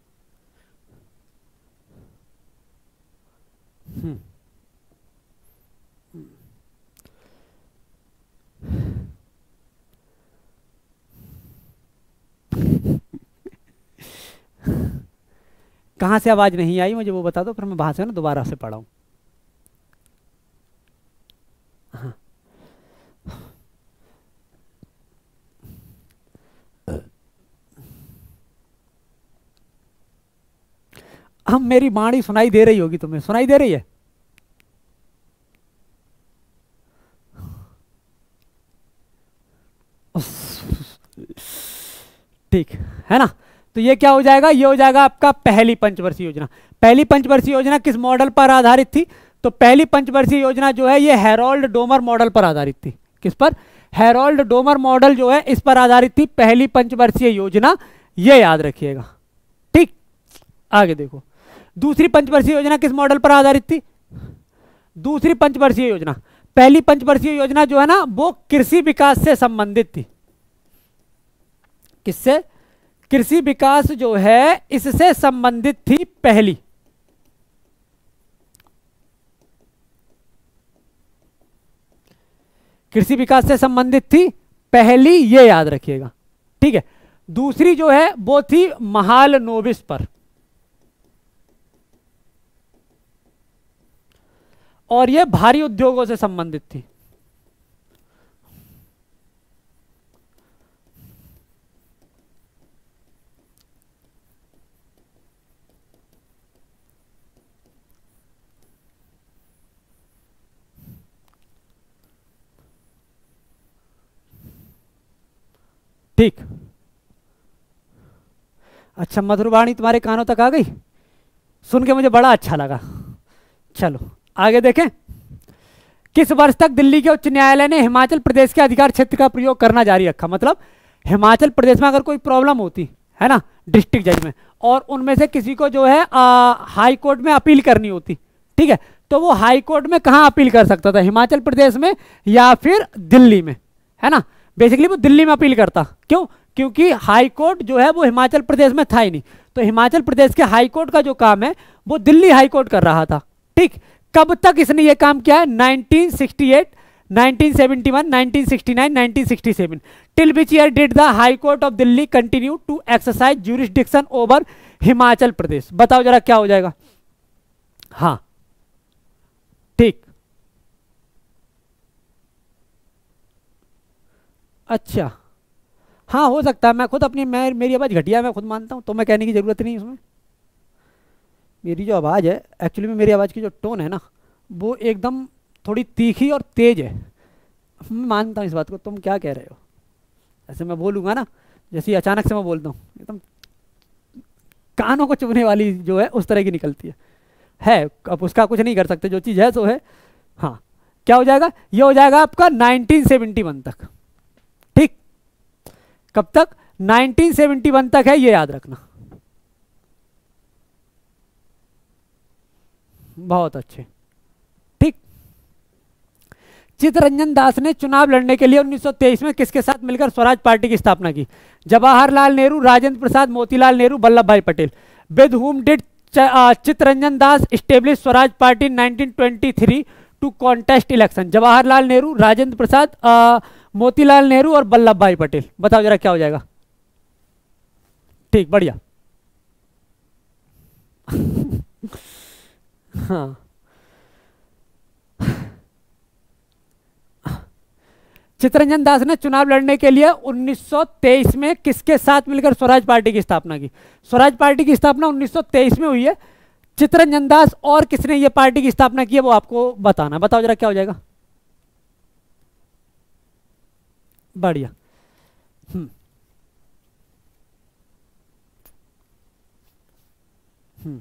Speaker 3: कहाँ से आवाज नहीं आई मुझे वो बता दो, फिर मैं वहां से ना दोबारा से पढ़ाऊं। हाँ, हम मेरी वाणी सुनाई दे रही होगी तुम्हें, सुनाई दे रही है? ठीक है ना? तो ये क्या हो जाएगा? ये हो जाएगा आपका पहली पंचवर्षीय योजना। पहली पंचवर्षीय योजना किस मॉडल पर आधारित थी? तो पहली पंचवर्षीय योजना जो है ये हेरोल्ड डोमर मॉडल पर आधारित थी। किस पर? हेरोल्ड डोमर मॉडल जो है इस पर आधारित थी पहली पंचवर्षीय योजना, ये याद रखिएगा। ठीक, आगे देखो, दूसरी पंचवर्षीय योजना किस मॉडल पर आधारित थी? दूसरी पंचवर्षीय योजना, पहली पंचवर्षीय योजना जो है ना वो कृषि विकास से संबंधित थी। किससे? कृषि विकास जो है इससे संबंधित थी पहली। कृषि विकास से संबंधित थी पहली, ये याद रखिएगा। ठीक है, दूसरी जो है वो थी महालनोबिस पर, और ये भारी उद्योगों से संबंधित थी। ठीक, अच्छा मधुरवाणी तुम्हारे कानों तक आ गई? सुन के मुझे बड़ा अच्छा लगा। चलो आगे देखें। किस वर्ष तक दिल्ली के उच्च न्यायालय ने हिमाचल प्रदेश के अधिकार क्षेत्र का प्रयोग करना जारी रखा? मतलब हिमाचल प्रदेश में अगर कोई प्रॉब्लम होती है ना डिस्ट्रिक्ट जज में, और उनमें से किसी को जो है हाई कोर्ट में अपील करनी होती, ठीक है, तो वो हाई कोर्ट में कहाँ अपील कर सकता था, हिमाचल प्रदेश में या फिर दिल्ली में, है ना। बेसिकली वो दिल्ली में अपील करता, क्यों, क्योंकि हाई कोर्ट जो है वो हिमाचल प्रदेश में था ही नहीं, तो हिमाचल प्रदेश के हाई कोर्ट का जो काम है वो दिल्ली हाई कोर्ट कर रहा था, ठीक। कब तक इसने ये काम किया है, 1968, 1971, 1969, 1967, till which year did the high court of Delhi continue to exercise jurisdiction over Himachal Pradesh. बताओ जरा क्या हो जाएगा। हाँ ठीक, अच्छा, हाँ हो सकता है। मैं खुद अपनी मेरी आवाज़ घटिया है, मैं खुद मानता हूँ, तो मैं कहने की ज़रूरत नहीं इसमें। मेरी जो आवाज़ है एक्चुअली में, मेरी आवाज़ की जो टोन है ना वो एकदम थोड़ी तीखी और तेज है, मैं मानता हूँ इस बात को। तुम क्या कह रहे हो, ऐसे मैं बोलूँगा ना जैसे अचानक से मैं बोलता हूँ एकदम कानों को चुभने वाली जो है उस तरह की निकलती है। अब उसका कुछ नहीं कर सकते, जो चीज़ है सो है। हाँ क्या हो जाएगा, ये हो जाएगा आपका 1971 तक, ठीक। कब तक, 1971 तक है, ये याद रखना। बहुत अच्छे, ठीक। चित्तरंजन दास ने चुनाव लड़ने के लिए 1923 में किसके साथ मिलकर स्वराज पार्टी की स्थापना की, Jawaharlal Nehru, Rajendra Prasad, Motilal Nehru, Vallabh Bhai Patel. With whom did Chittaranjan Das establish Swaraj party 1923 to contest election, Jawaharlal Nehru, Rajendra Prasad, Motilal Nehru और वल्लभ भाई पटेल। बताओ जरा क्या हो जाएगा। ठीक, बढ़िया। हाँ चित्तरंजन दास ने चुनाव लड़ने के लिए 1923 में किसके साथ मिलकर स्वराज पार्टी की स्थापना की। स्वराज पार्टी की स्थापना 1923 में हुई है। चित्तरंजन दास और किसने ये पार्टी की स्थापना की है वो आपको बताना। बताओ जरा क्या हो जाएगा। बढ़िया। हम्म हम्म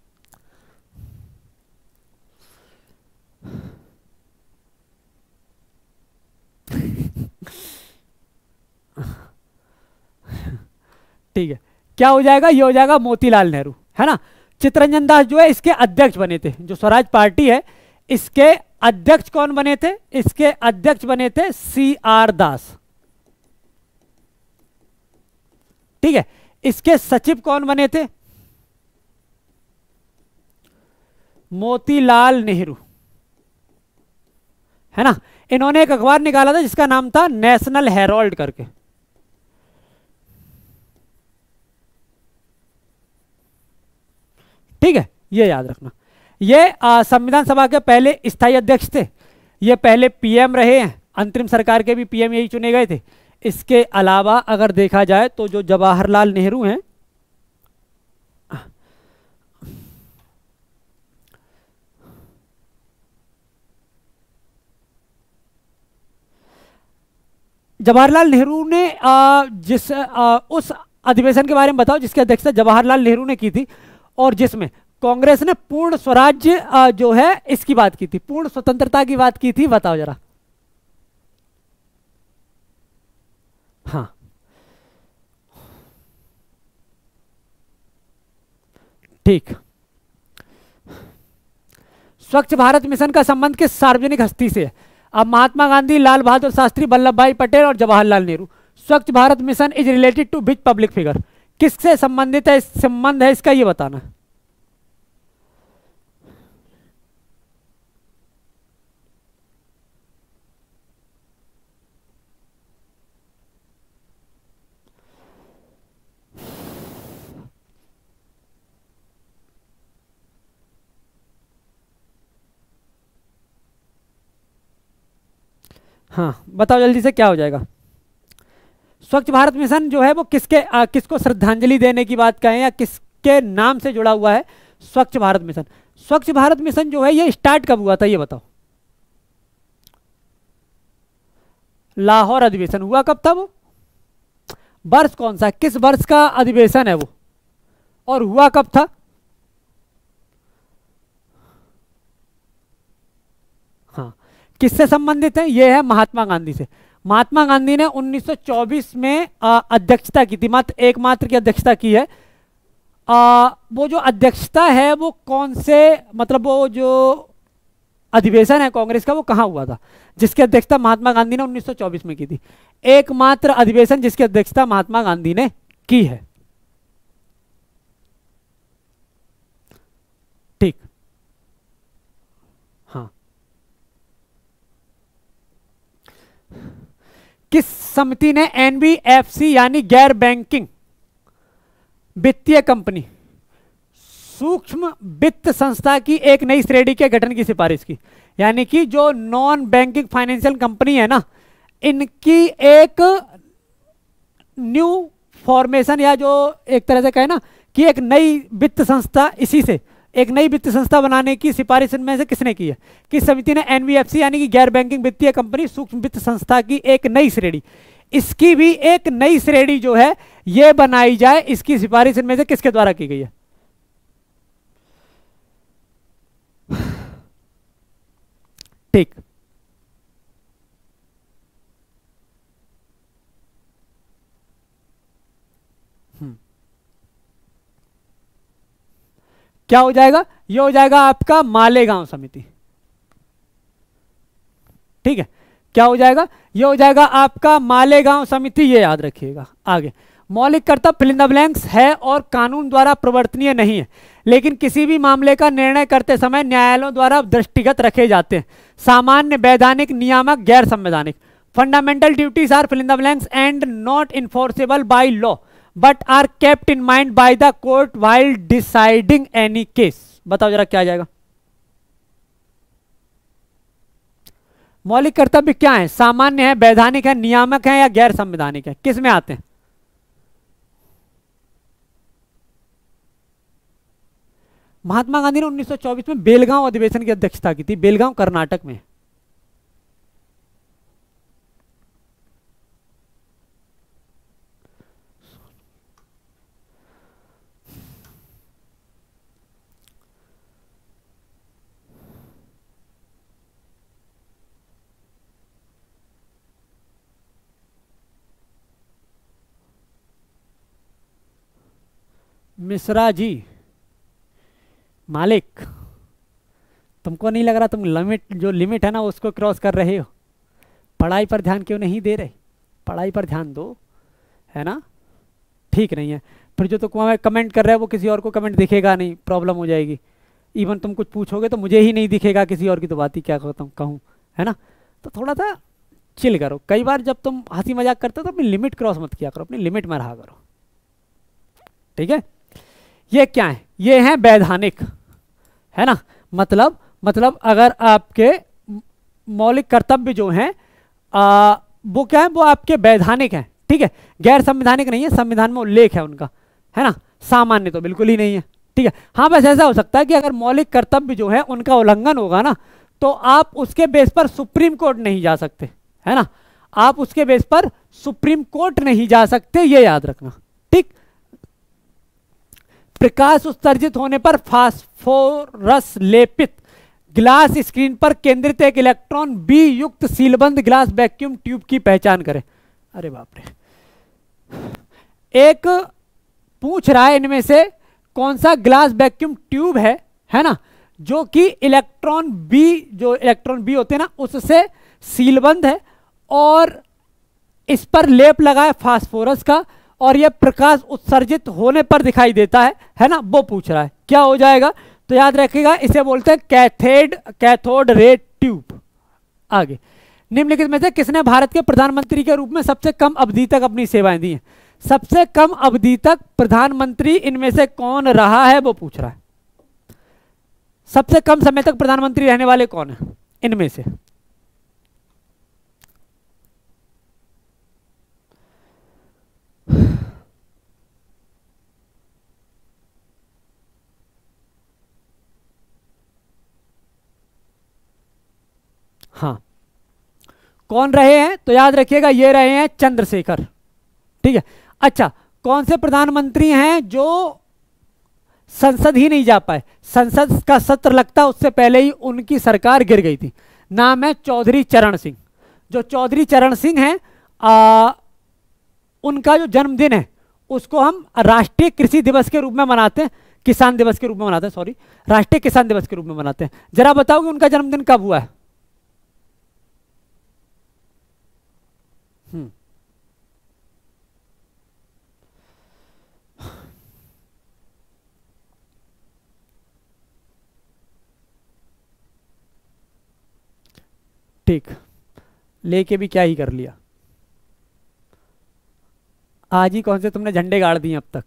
Speaker 3: ठीक है, क्या हो जाएगा, ये हो जाएगा मोतीलाल नेहरू, है ना। चित्तरंजन दास जो है इसके अध्यक्ष बने थे, जो स्वराज पार्टी है इसके अध्यक्ष कौन बने थे, इसके अध्यक्ष बने थे CR दास, ठीक है। इसके सचिव कौन बने थे, मोतीलाल नेहरू, है ना। इन्होंने एक अखबार निकाला था जिसका नाम था नेशनल हेराल्ड करके, ठीक है, ये याद रखना। ये संविधान सभा के पहले स्थायी अध्यक्ष थे, ये पहले PM रहे हैं, अंतरिम सरकार के भी PM यही चुने गए थे। इसके अलावा अगर देखा जाए तो जो जवाहरलाल नेहरू हैं, जवाहरलाल नेहरू ने उस अधिवेशन के बारे में बताओ जिसकी अध्यक्षता जवाहरलाल नेहरू ने की थी और जिसमें कांग्रेस ने पूर्ण स्वराज्य जो है इसकी बात की थी, पूर्ण स्वतंत्रता की बात की थी। बताओ जरा। हाँ ठीक। स्वच्छ भारत मिशन का संबंध किस सार्वजनिक हस्ती से है। अब महात्मा गांधी, लाल बहादुर शास्त्री, वल्लभ भाई पटेल और Jawaharlal Nehru. Swachh Bharat mission is related to which public figure, किससे संबंधित है, संबंध है इसका ये बताना है। हाँ बताओ जल्दी से क्या हो जाएगा। स्वच्छ भारत मिशन जो है वो किसको श्रद्धांजलि देने की बात कहें या किसके नाम से जुड़ा हुआ है। स्वच्छ भारत मिशन, स्वच्छ भारत मिशन जो है ये स्टार्ट कब हुआ था ये बताओ। लाहौर अधिवेशन हुआ कब था वो, वर्ष कौन सा, किस वर्ष का अधिवेशन है वो और हुआ कब था। हाँ किससे संबंधित है, ये है महात्मा गांधी से। महात्मा गांधी ने 1924 में अध्यक्षता की थी, मात्र एकमात्र की अध्यक्षता की है। वो जो अध्यक्षता है वो कौन से, मतलब वो जो अधिवेशन है कांग्रेस का वो कहाँ हुआ था जिसकी अध्यक्षता महात्मा गांधी ने 1924 में की थी? एकमात्र अधिवेशन जिसकी अध्यक्षता महात्मा गांधी ने की है। ठीक, हाँ। किस समिति ने एनबीएफसी यानी गैर बैंकिंग वित्तीय कंपनी, सूक्ष्म वित्त संस्था की एक नई श्रेणी के गठन की सिफारिश की? यानी कि जो नॉन बैंकिंग फाइनेंशियल कंपनी है ना, इनकी एक न्यू फॉर्मेशन, या जो एक तरह से कहे ना कि एक नई वित्त संस्था, इसी से एक नई वित्त संस्था बनाने की सिफारिश इनमें से किसने की है? किस समिति ने एनबीएफसी यानी कि गैर बैंकिंग वित्तीय कंपनी सूक्ष्म वित्त संस्था की एक नई श्रेणी, इसकी भी एक नई श्रेणी जो है ये बनाई जाए, इसकी सिफारिश इनमें से किसके द्वारा की गई है? ठीक, क्या हो जाएगा? ये हो जाएगा आपका मालेगांव समिति। ठीक है, क्या हो जाएगा? ये हो जाएगा आपका मालेगांव समिति, ये याद रखिएगा। आगे, मौलिक कर्तव्य फिल इन द ब्लैंक्स है और कानून द्वारा प्रवर्तनीय नहीं है, लेकिन किसी भी मामले का निर्णय करते समय न्यायालयों द्वारा दृष्टिगत रखे जाते हैं। सामान्य, वैधानिक, नियामक, गैर संवैधानिक। Fundamental duties are fill in the blanks and not enforceable by law but are kept in mind by the court while deciding any case. बताओ जरा क्या आ जाएगा? मौलिक कर्तव्य क्या है? सामान्य है, वैधानिक है, नियामक है या गैर संवैधानिक है? किस में आते हैं? महात्मा गांधी ने 1924 में बेलगांव अधिवेशन की अध्यक्षता की थी, बेलगांव कर्नाटक में। मिश्रा जी, मालिक, तुमको नहीं लग रहा तुम लिमिट है ना उसको क्रॉस कर रहे हो? पढ़ाई पर ध्यान क्यों नहीं दे रहे? पढ़ाई पर ध्यान दो, है ना? ठीक नहीं है फिर जो तो कमेंट कर रहे हो वो किसी और को कमेंट दिखेगा नहीं, प्रॉब्लम हो जाएगी। इवन तुम कुछ पूछोगे तो मुझे ही नहीं दिखेगा, किसी और की तो बात ही क्या कहूँ, है ना? तो थोड़ा सा चिल करो। कई बार जब तुम हंसी मजाक करते हो तो अपनी लिमिट क्रॉस मत किया करो, अपनी लिमिट में रहा करो। ठीक है, ये क्या है? ये है वैधानिक, है ना? मतलब अगर आपके मौलिक कर्तव्य जो हैं वो क्या है? वो आपके वैधानिक हैं। ठीक है, गैर संवैधानिक नहीं है, संविधान में उल्लेख है उनका, है ना? सामान्य तो बिल्कुल ही नहीं है। ठीक है, हाँ, बस ऐसा हो सकता है कि अगर मौलिक कर्तव्य जो है उनका उल्लंघन होगा ना, तो आप उसके बेस पर सुप्रीम कोर्ट नहीं जा सकते, है ना? आप उसके बेस पर सुप्रीम कोर्ट नहीं जा सकते, ये याद रखना। ठीक, प्रकाश उत्सर्जित होने पर फास्फोरस लेपित ग्लास स्क्रीन पर केंद्रित एक इलेक्ट्रॉन बी युक्त सीलबंद ग्लास वैक्यूम ट्यूब की पहचान करें। अरे बाप रे, एक पूछ रहा है इनमें से कौन सा ग्लास वैक्यूम ट्यूब है ना, जो कि इलेक्ट्रॉन बी होते हैं ना उससे सीलबंद है और इस पर लेप लगा है फास्फोरस का और यह प्रकाश उत्सर्जित होने पर दिखाई देता है ना? वो पूछ रहा है। क्या हो जाएगा? तो याद रखिएगा, इसे बोलते हैं कैथोड रे ट्यूब। आगे, निम्नलिखित में से किसने भारत के प्रधानमंत्री के रूप में सबसे कम अवधि तक अपनी सेवाएं दी हैं? सबसे कम अवधि तक प्रधानमंत्री इनमें से कौन रहा है, वो पूछ रहा है। सबसे कम समय तक प्रधानमंत्री रहने वाले कौन है इनमें से? हाँ, कौन रहे हैं? तो याद रखिएगा, ये रहे हैं चंद्रशेखर। ठीक है, अच्छा, कौन से प्रधानमंत्री हैं जो संसद ही नहीं जा पाए? संसद का सत्र लगता उससे पहले ही उनकी सरकार गिर गई थी। नाम है चौधरी चरण सिंह। जो चौधरी चरण सिंह हैं, उनका जो जन्मदिन है उसको हम राष्ट्रीय कृषि दिवस के रूप में मनाते हैं, किसान दिवस के रूप में मनाते हैं, सॉरी, राष्ट्रीय किसान दिवस के रूप में मनाते हैं। जरा बताओ कि उनका जन्मदिन कब हुआ है? ठीक, लेके भी क्या ही कर लिया, आज ही कौन से तुमने झंडे गाड़ दिए अब तक?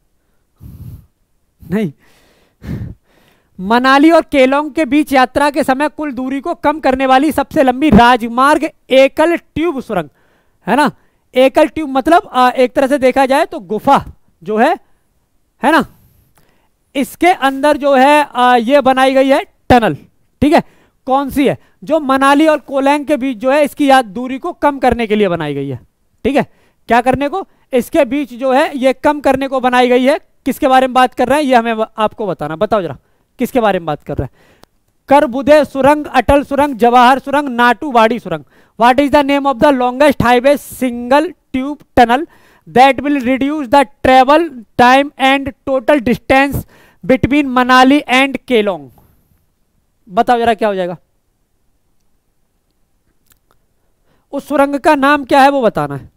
Speaker 3: नहीं। मनाली और केलोंग के बीच यात्रा के समय कुल दूरी को कम करने वाली सबसे लंबी राजमार्ग एकल ट्यूब सुरंग, है ना। एकल ट्यूब मतलब एक तरह से देखा जाए तो गुफा जो है ना, इसके अंदर जो है ये बनाई गई है टनल, ठीक है। कौन सी है? जो मनाली और कोलैंग के बीच जो है इसकी दूरी को कम करने के लिए बनाई गई है, ठीक है। क्या करने को? इसके बीच जो है ये कम करने को बनाई गई है। किसके बारे में बात कर रहे हैं ये हमें आपको बताना, बताओ जरा किसके बारे में बात कर रहे हैं? करबुदे सुरंग, अटल सुरंग, जवाहर सुरंग, नाटूवाड़ी सुरंग। What is the name of the longest highway single tube tunnel that will reduce the travel time and total distance between Manali and Keylong? बताओ जरा क्या हो जाएगा? उस सुरंग का नाम क्या है वो बताना है।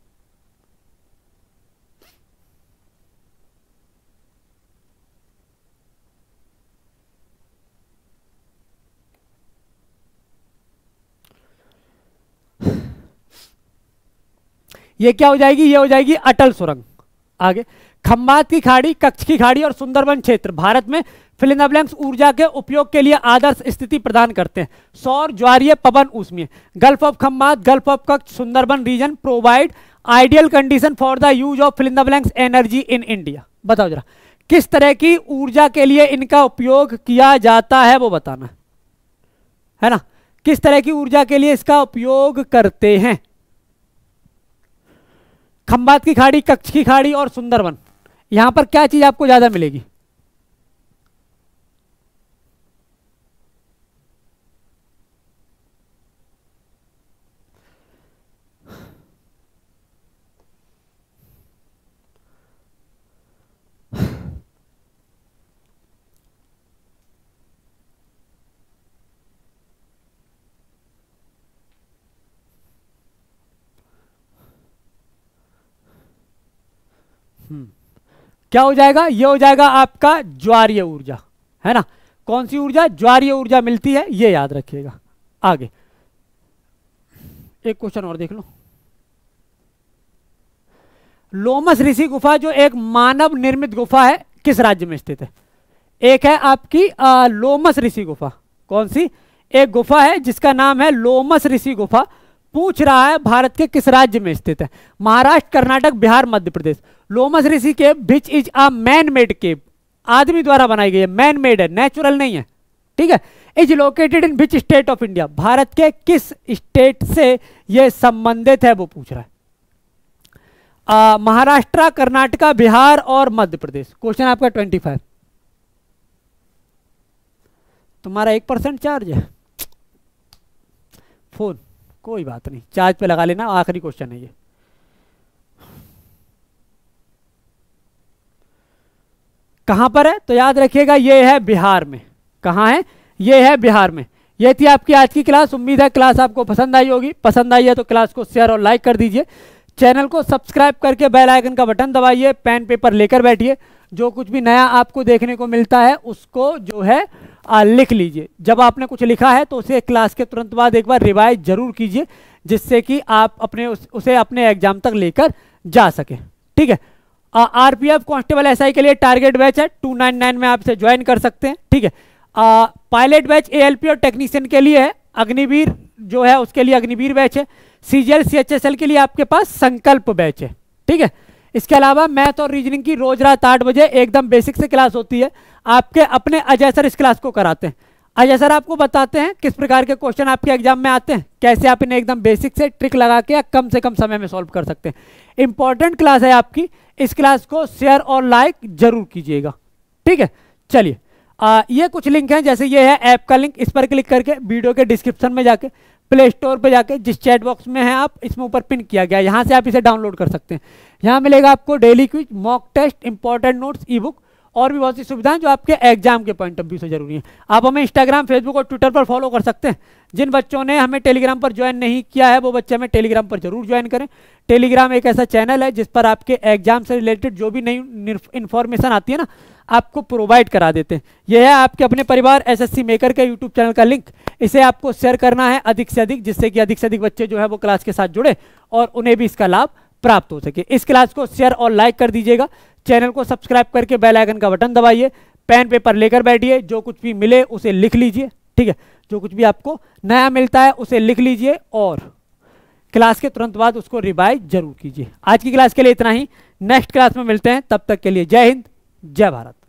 Speaker 3: ये क्या हो जाएगी? ये हो जाएगी अटल सुरंग। आगे, खंबात की खाड़ी, कच्छ की खाड़ी और सुंदरबन क्षेत्र भारत में फिल इन द ब्लैंक्स ऊर्जा के उपयोग के लिए आदर्श स्थिति प्रदान करते हैं। सौर, ज्वारीय, पवन, ऊष्मीय। Gulf of Khambhat, gulf of Kutch, Sundarban region provide ideal condition for the use of fill in the blanks energy in India. बताओ जरा किस तरह की ऊर्जा के लिए इनका उपयोग किया जाता है वो बताना है ना। किस तरह की ऊर्जा के लिए इसका उपयोग करते हैं? खंबात की खाड़ी, कच्छ की खाड़ी और सुंदरबन, यहां पर क्या चीज आपको ज्यादा मिलेगी? क्या हो जाएगा? ये हो जाएगा आपका ज्वारीय ऊर्जा, है ना। कौन सी ऊर्जा? ज्वारीय ऊर्जा मिलती है, ये याद रखिएगा। आगे एक क्वेश्चन और देख लो। लोमस ऋषि गुफा जो एक मानव निर्मित गुफा है किस राज्य में स्थित है? एक है आपकी लोमस ऋषि गुफा। कौन सी? एक गुफा है जिसका नाम है लोमस ऋषि गुफा। पूछ रहा है भारत के किस राज्य में स्थित है? Maharashtra, Karnataka, Bihar, Madhya Pradesh. Lomas Rishi cave which is a man made cave, आदमी द्वारा बनाई गई है, मैन मेड है, नेचुरल नहीं है, ठीक है। Is located in which state of India, भारत के किस स्टेट से यह संबंधित है वो पूछ रहा है। महाराष्ट्र, कर्नाटका, बिहार और मध्य प्रदेश। क्वेश्चन आपका 25। तुम्हारा 1% चार्ज है फोन, कोई बात नहीं, चार्ज पे लगा लेना, आखिरी क्वेश्चन है ये। कहां पर है? तो याद रखिएगा ये है बिहार में। कहां है? ये है बिहार में। ये थी आपकी आज की क्लास। उम्मीद है क्लास आपको पसंद आई होगी। पसंद आई है तो क्लास को शेयर और लाइक कर दीजिए। चैनल को सब्सक्राइब करके बेल आइकन का बटन दबाइए। पेन पेपर लेकर बैठिए, जो कुछ भी नया आपको देखने को मिलता है उसको जो है लिख लीजिए। जब आपने कुछ लिखा है तो उसे क्लास के तुरंत बाद एक बार रिवाइज जरूर कीजिए, जिससे कि आप उसे अपने एग्जाम तक लेकर जा सके, ठीक है। आरपीएफ कांस्टेबल एसआई के लिए टारगेट बैच है, 299 में आप इसे ज्वाइन कर सकते हैं, ठीक है। पायलट बैच एएलपी और टेक्नीशियन के लिए है। अग्निवीर जो है उसके लिए अग्निवीर बैच है। सीजीएल सीएचएसएल के लिए आपके पास संकल्प बैच है, ठीक है। इसके अलावा मैथ और रीजनिंग की रोज रात 8 बजे एकदम बेसिक से क्लास होती है। आपके अपने अजय सर इस क्लास को कराते हैं। अजय सर आपको बताते हैं किस प्रकार के क्वेश्चन आपके एग्जाम में आते हैं, कैसे आप इन्हें एकदम बेसिक से ट्रिक लगा के या कम से कम समय में सॉल्व कर सकते हैं। इंपॉर्टेंट क्लास है आपकी, इस क्लास को शेयर और लाइक जरूर कीजिएगा, ठीक है। चलिए ये कुछ लिंक हैं, जैसे ये है ऐप का लिंक, इस पर क्लिक करके वीडियो के डिस्क्रिप्शन में जाके प्ले स्टोर पे जाके जिस चैट बॉक्स में है आप, इसमें ऊपर पिन किया गया है, यहाँ से आप इसे डाउनलोड कर सकते हैं। यहाँ मिलेगा आपको daily quiz, mock test, important notes, ebook और भी बहुत सी सुविधाएं जो आपके एग्जाम के पॉइंट ऑफ व्यू से जरूरी है। आप हमें इंस्टाग्राम, फेसबुक और ट्विटर पर फॉलो कर सकते हैं। जिन बच्चों ने हमें टेलीग्राम पर ज्वाइन नहीं किया है वो बच्चे हमें टेलीग्राम पर जरूर ज्वाइन करें। टेलीग्राम एक ऐसा चैनल है जिस पर आपके एग्जाम से रिलेटेड जो भी नई इन्फॉर्मेशन आती है ना, आपको प्रोवाइड करा देते हैं। यह है आपके अपने परिवार एसएससी मेकर के यूट्यूब चैनल का लिंक। इसे आपको शेयर करना है अधिक से अधिक, जिससे कि अधिक से अधिक बच्चे जो है वो क्लास के साथ जुड़े और उन्हें भी इसका लाभ प्राप्त हो सके। इस क्लास को शेयर और लाइक कर दीजिएगा। चैनल को सब्सक्राइब करके बेल आइकन का बटन दबाइए। पेन पेपर लेकर बैठिए, जो कुछ भी मिले उसे लिख लीजिए, ठीक है। जो कुछ भी आपको नया मिलता है उसे लिख लीजिए और क्लास के तुरंत बाद उसको रिवाइज जरूर कीजिए। आज की क्लास के लिए इतना ही, नेक्स्ट क्लास में मिलते हैं। तब तक के लिए जय हिंद, जय भारत।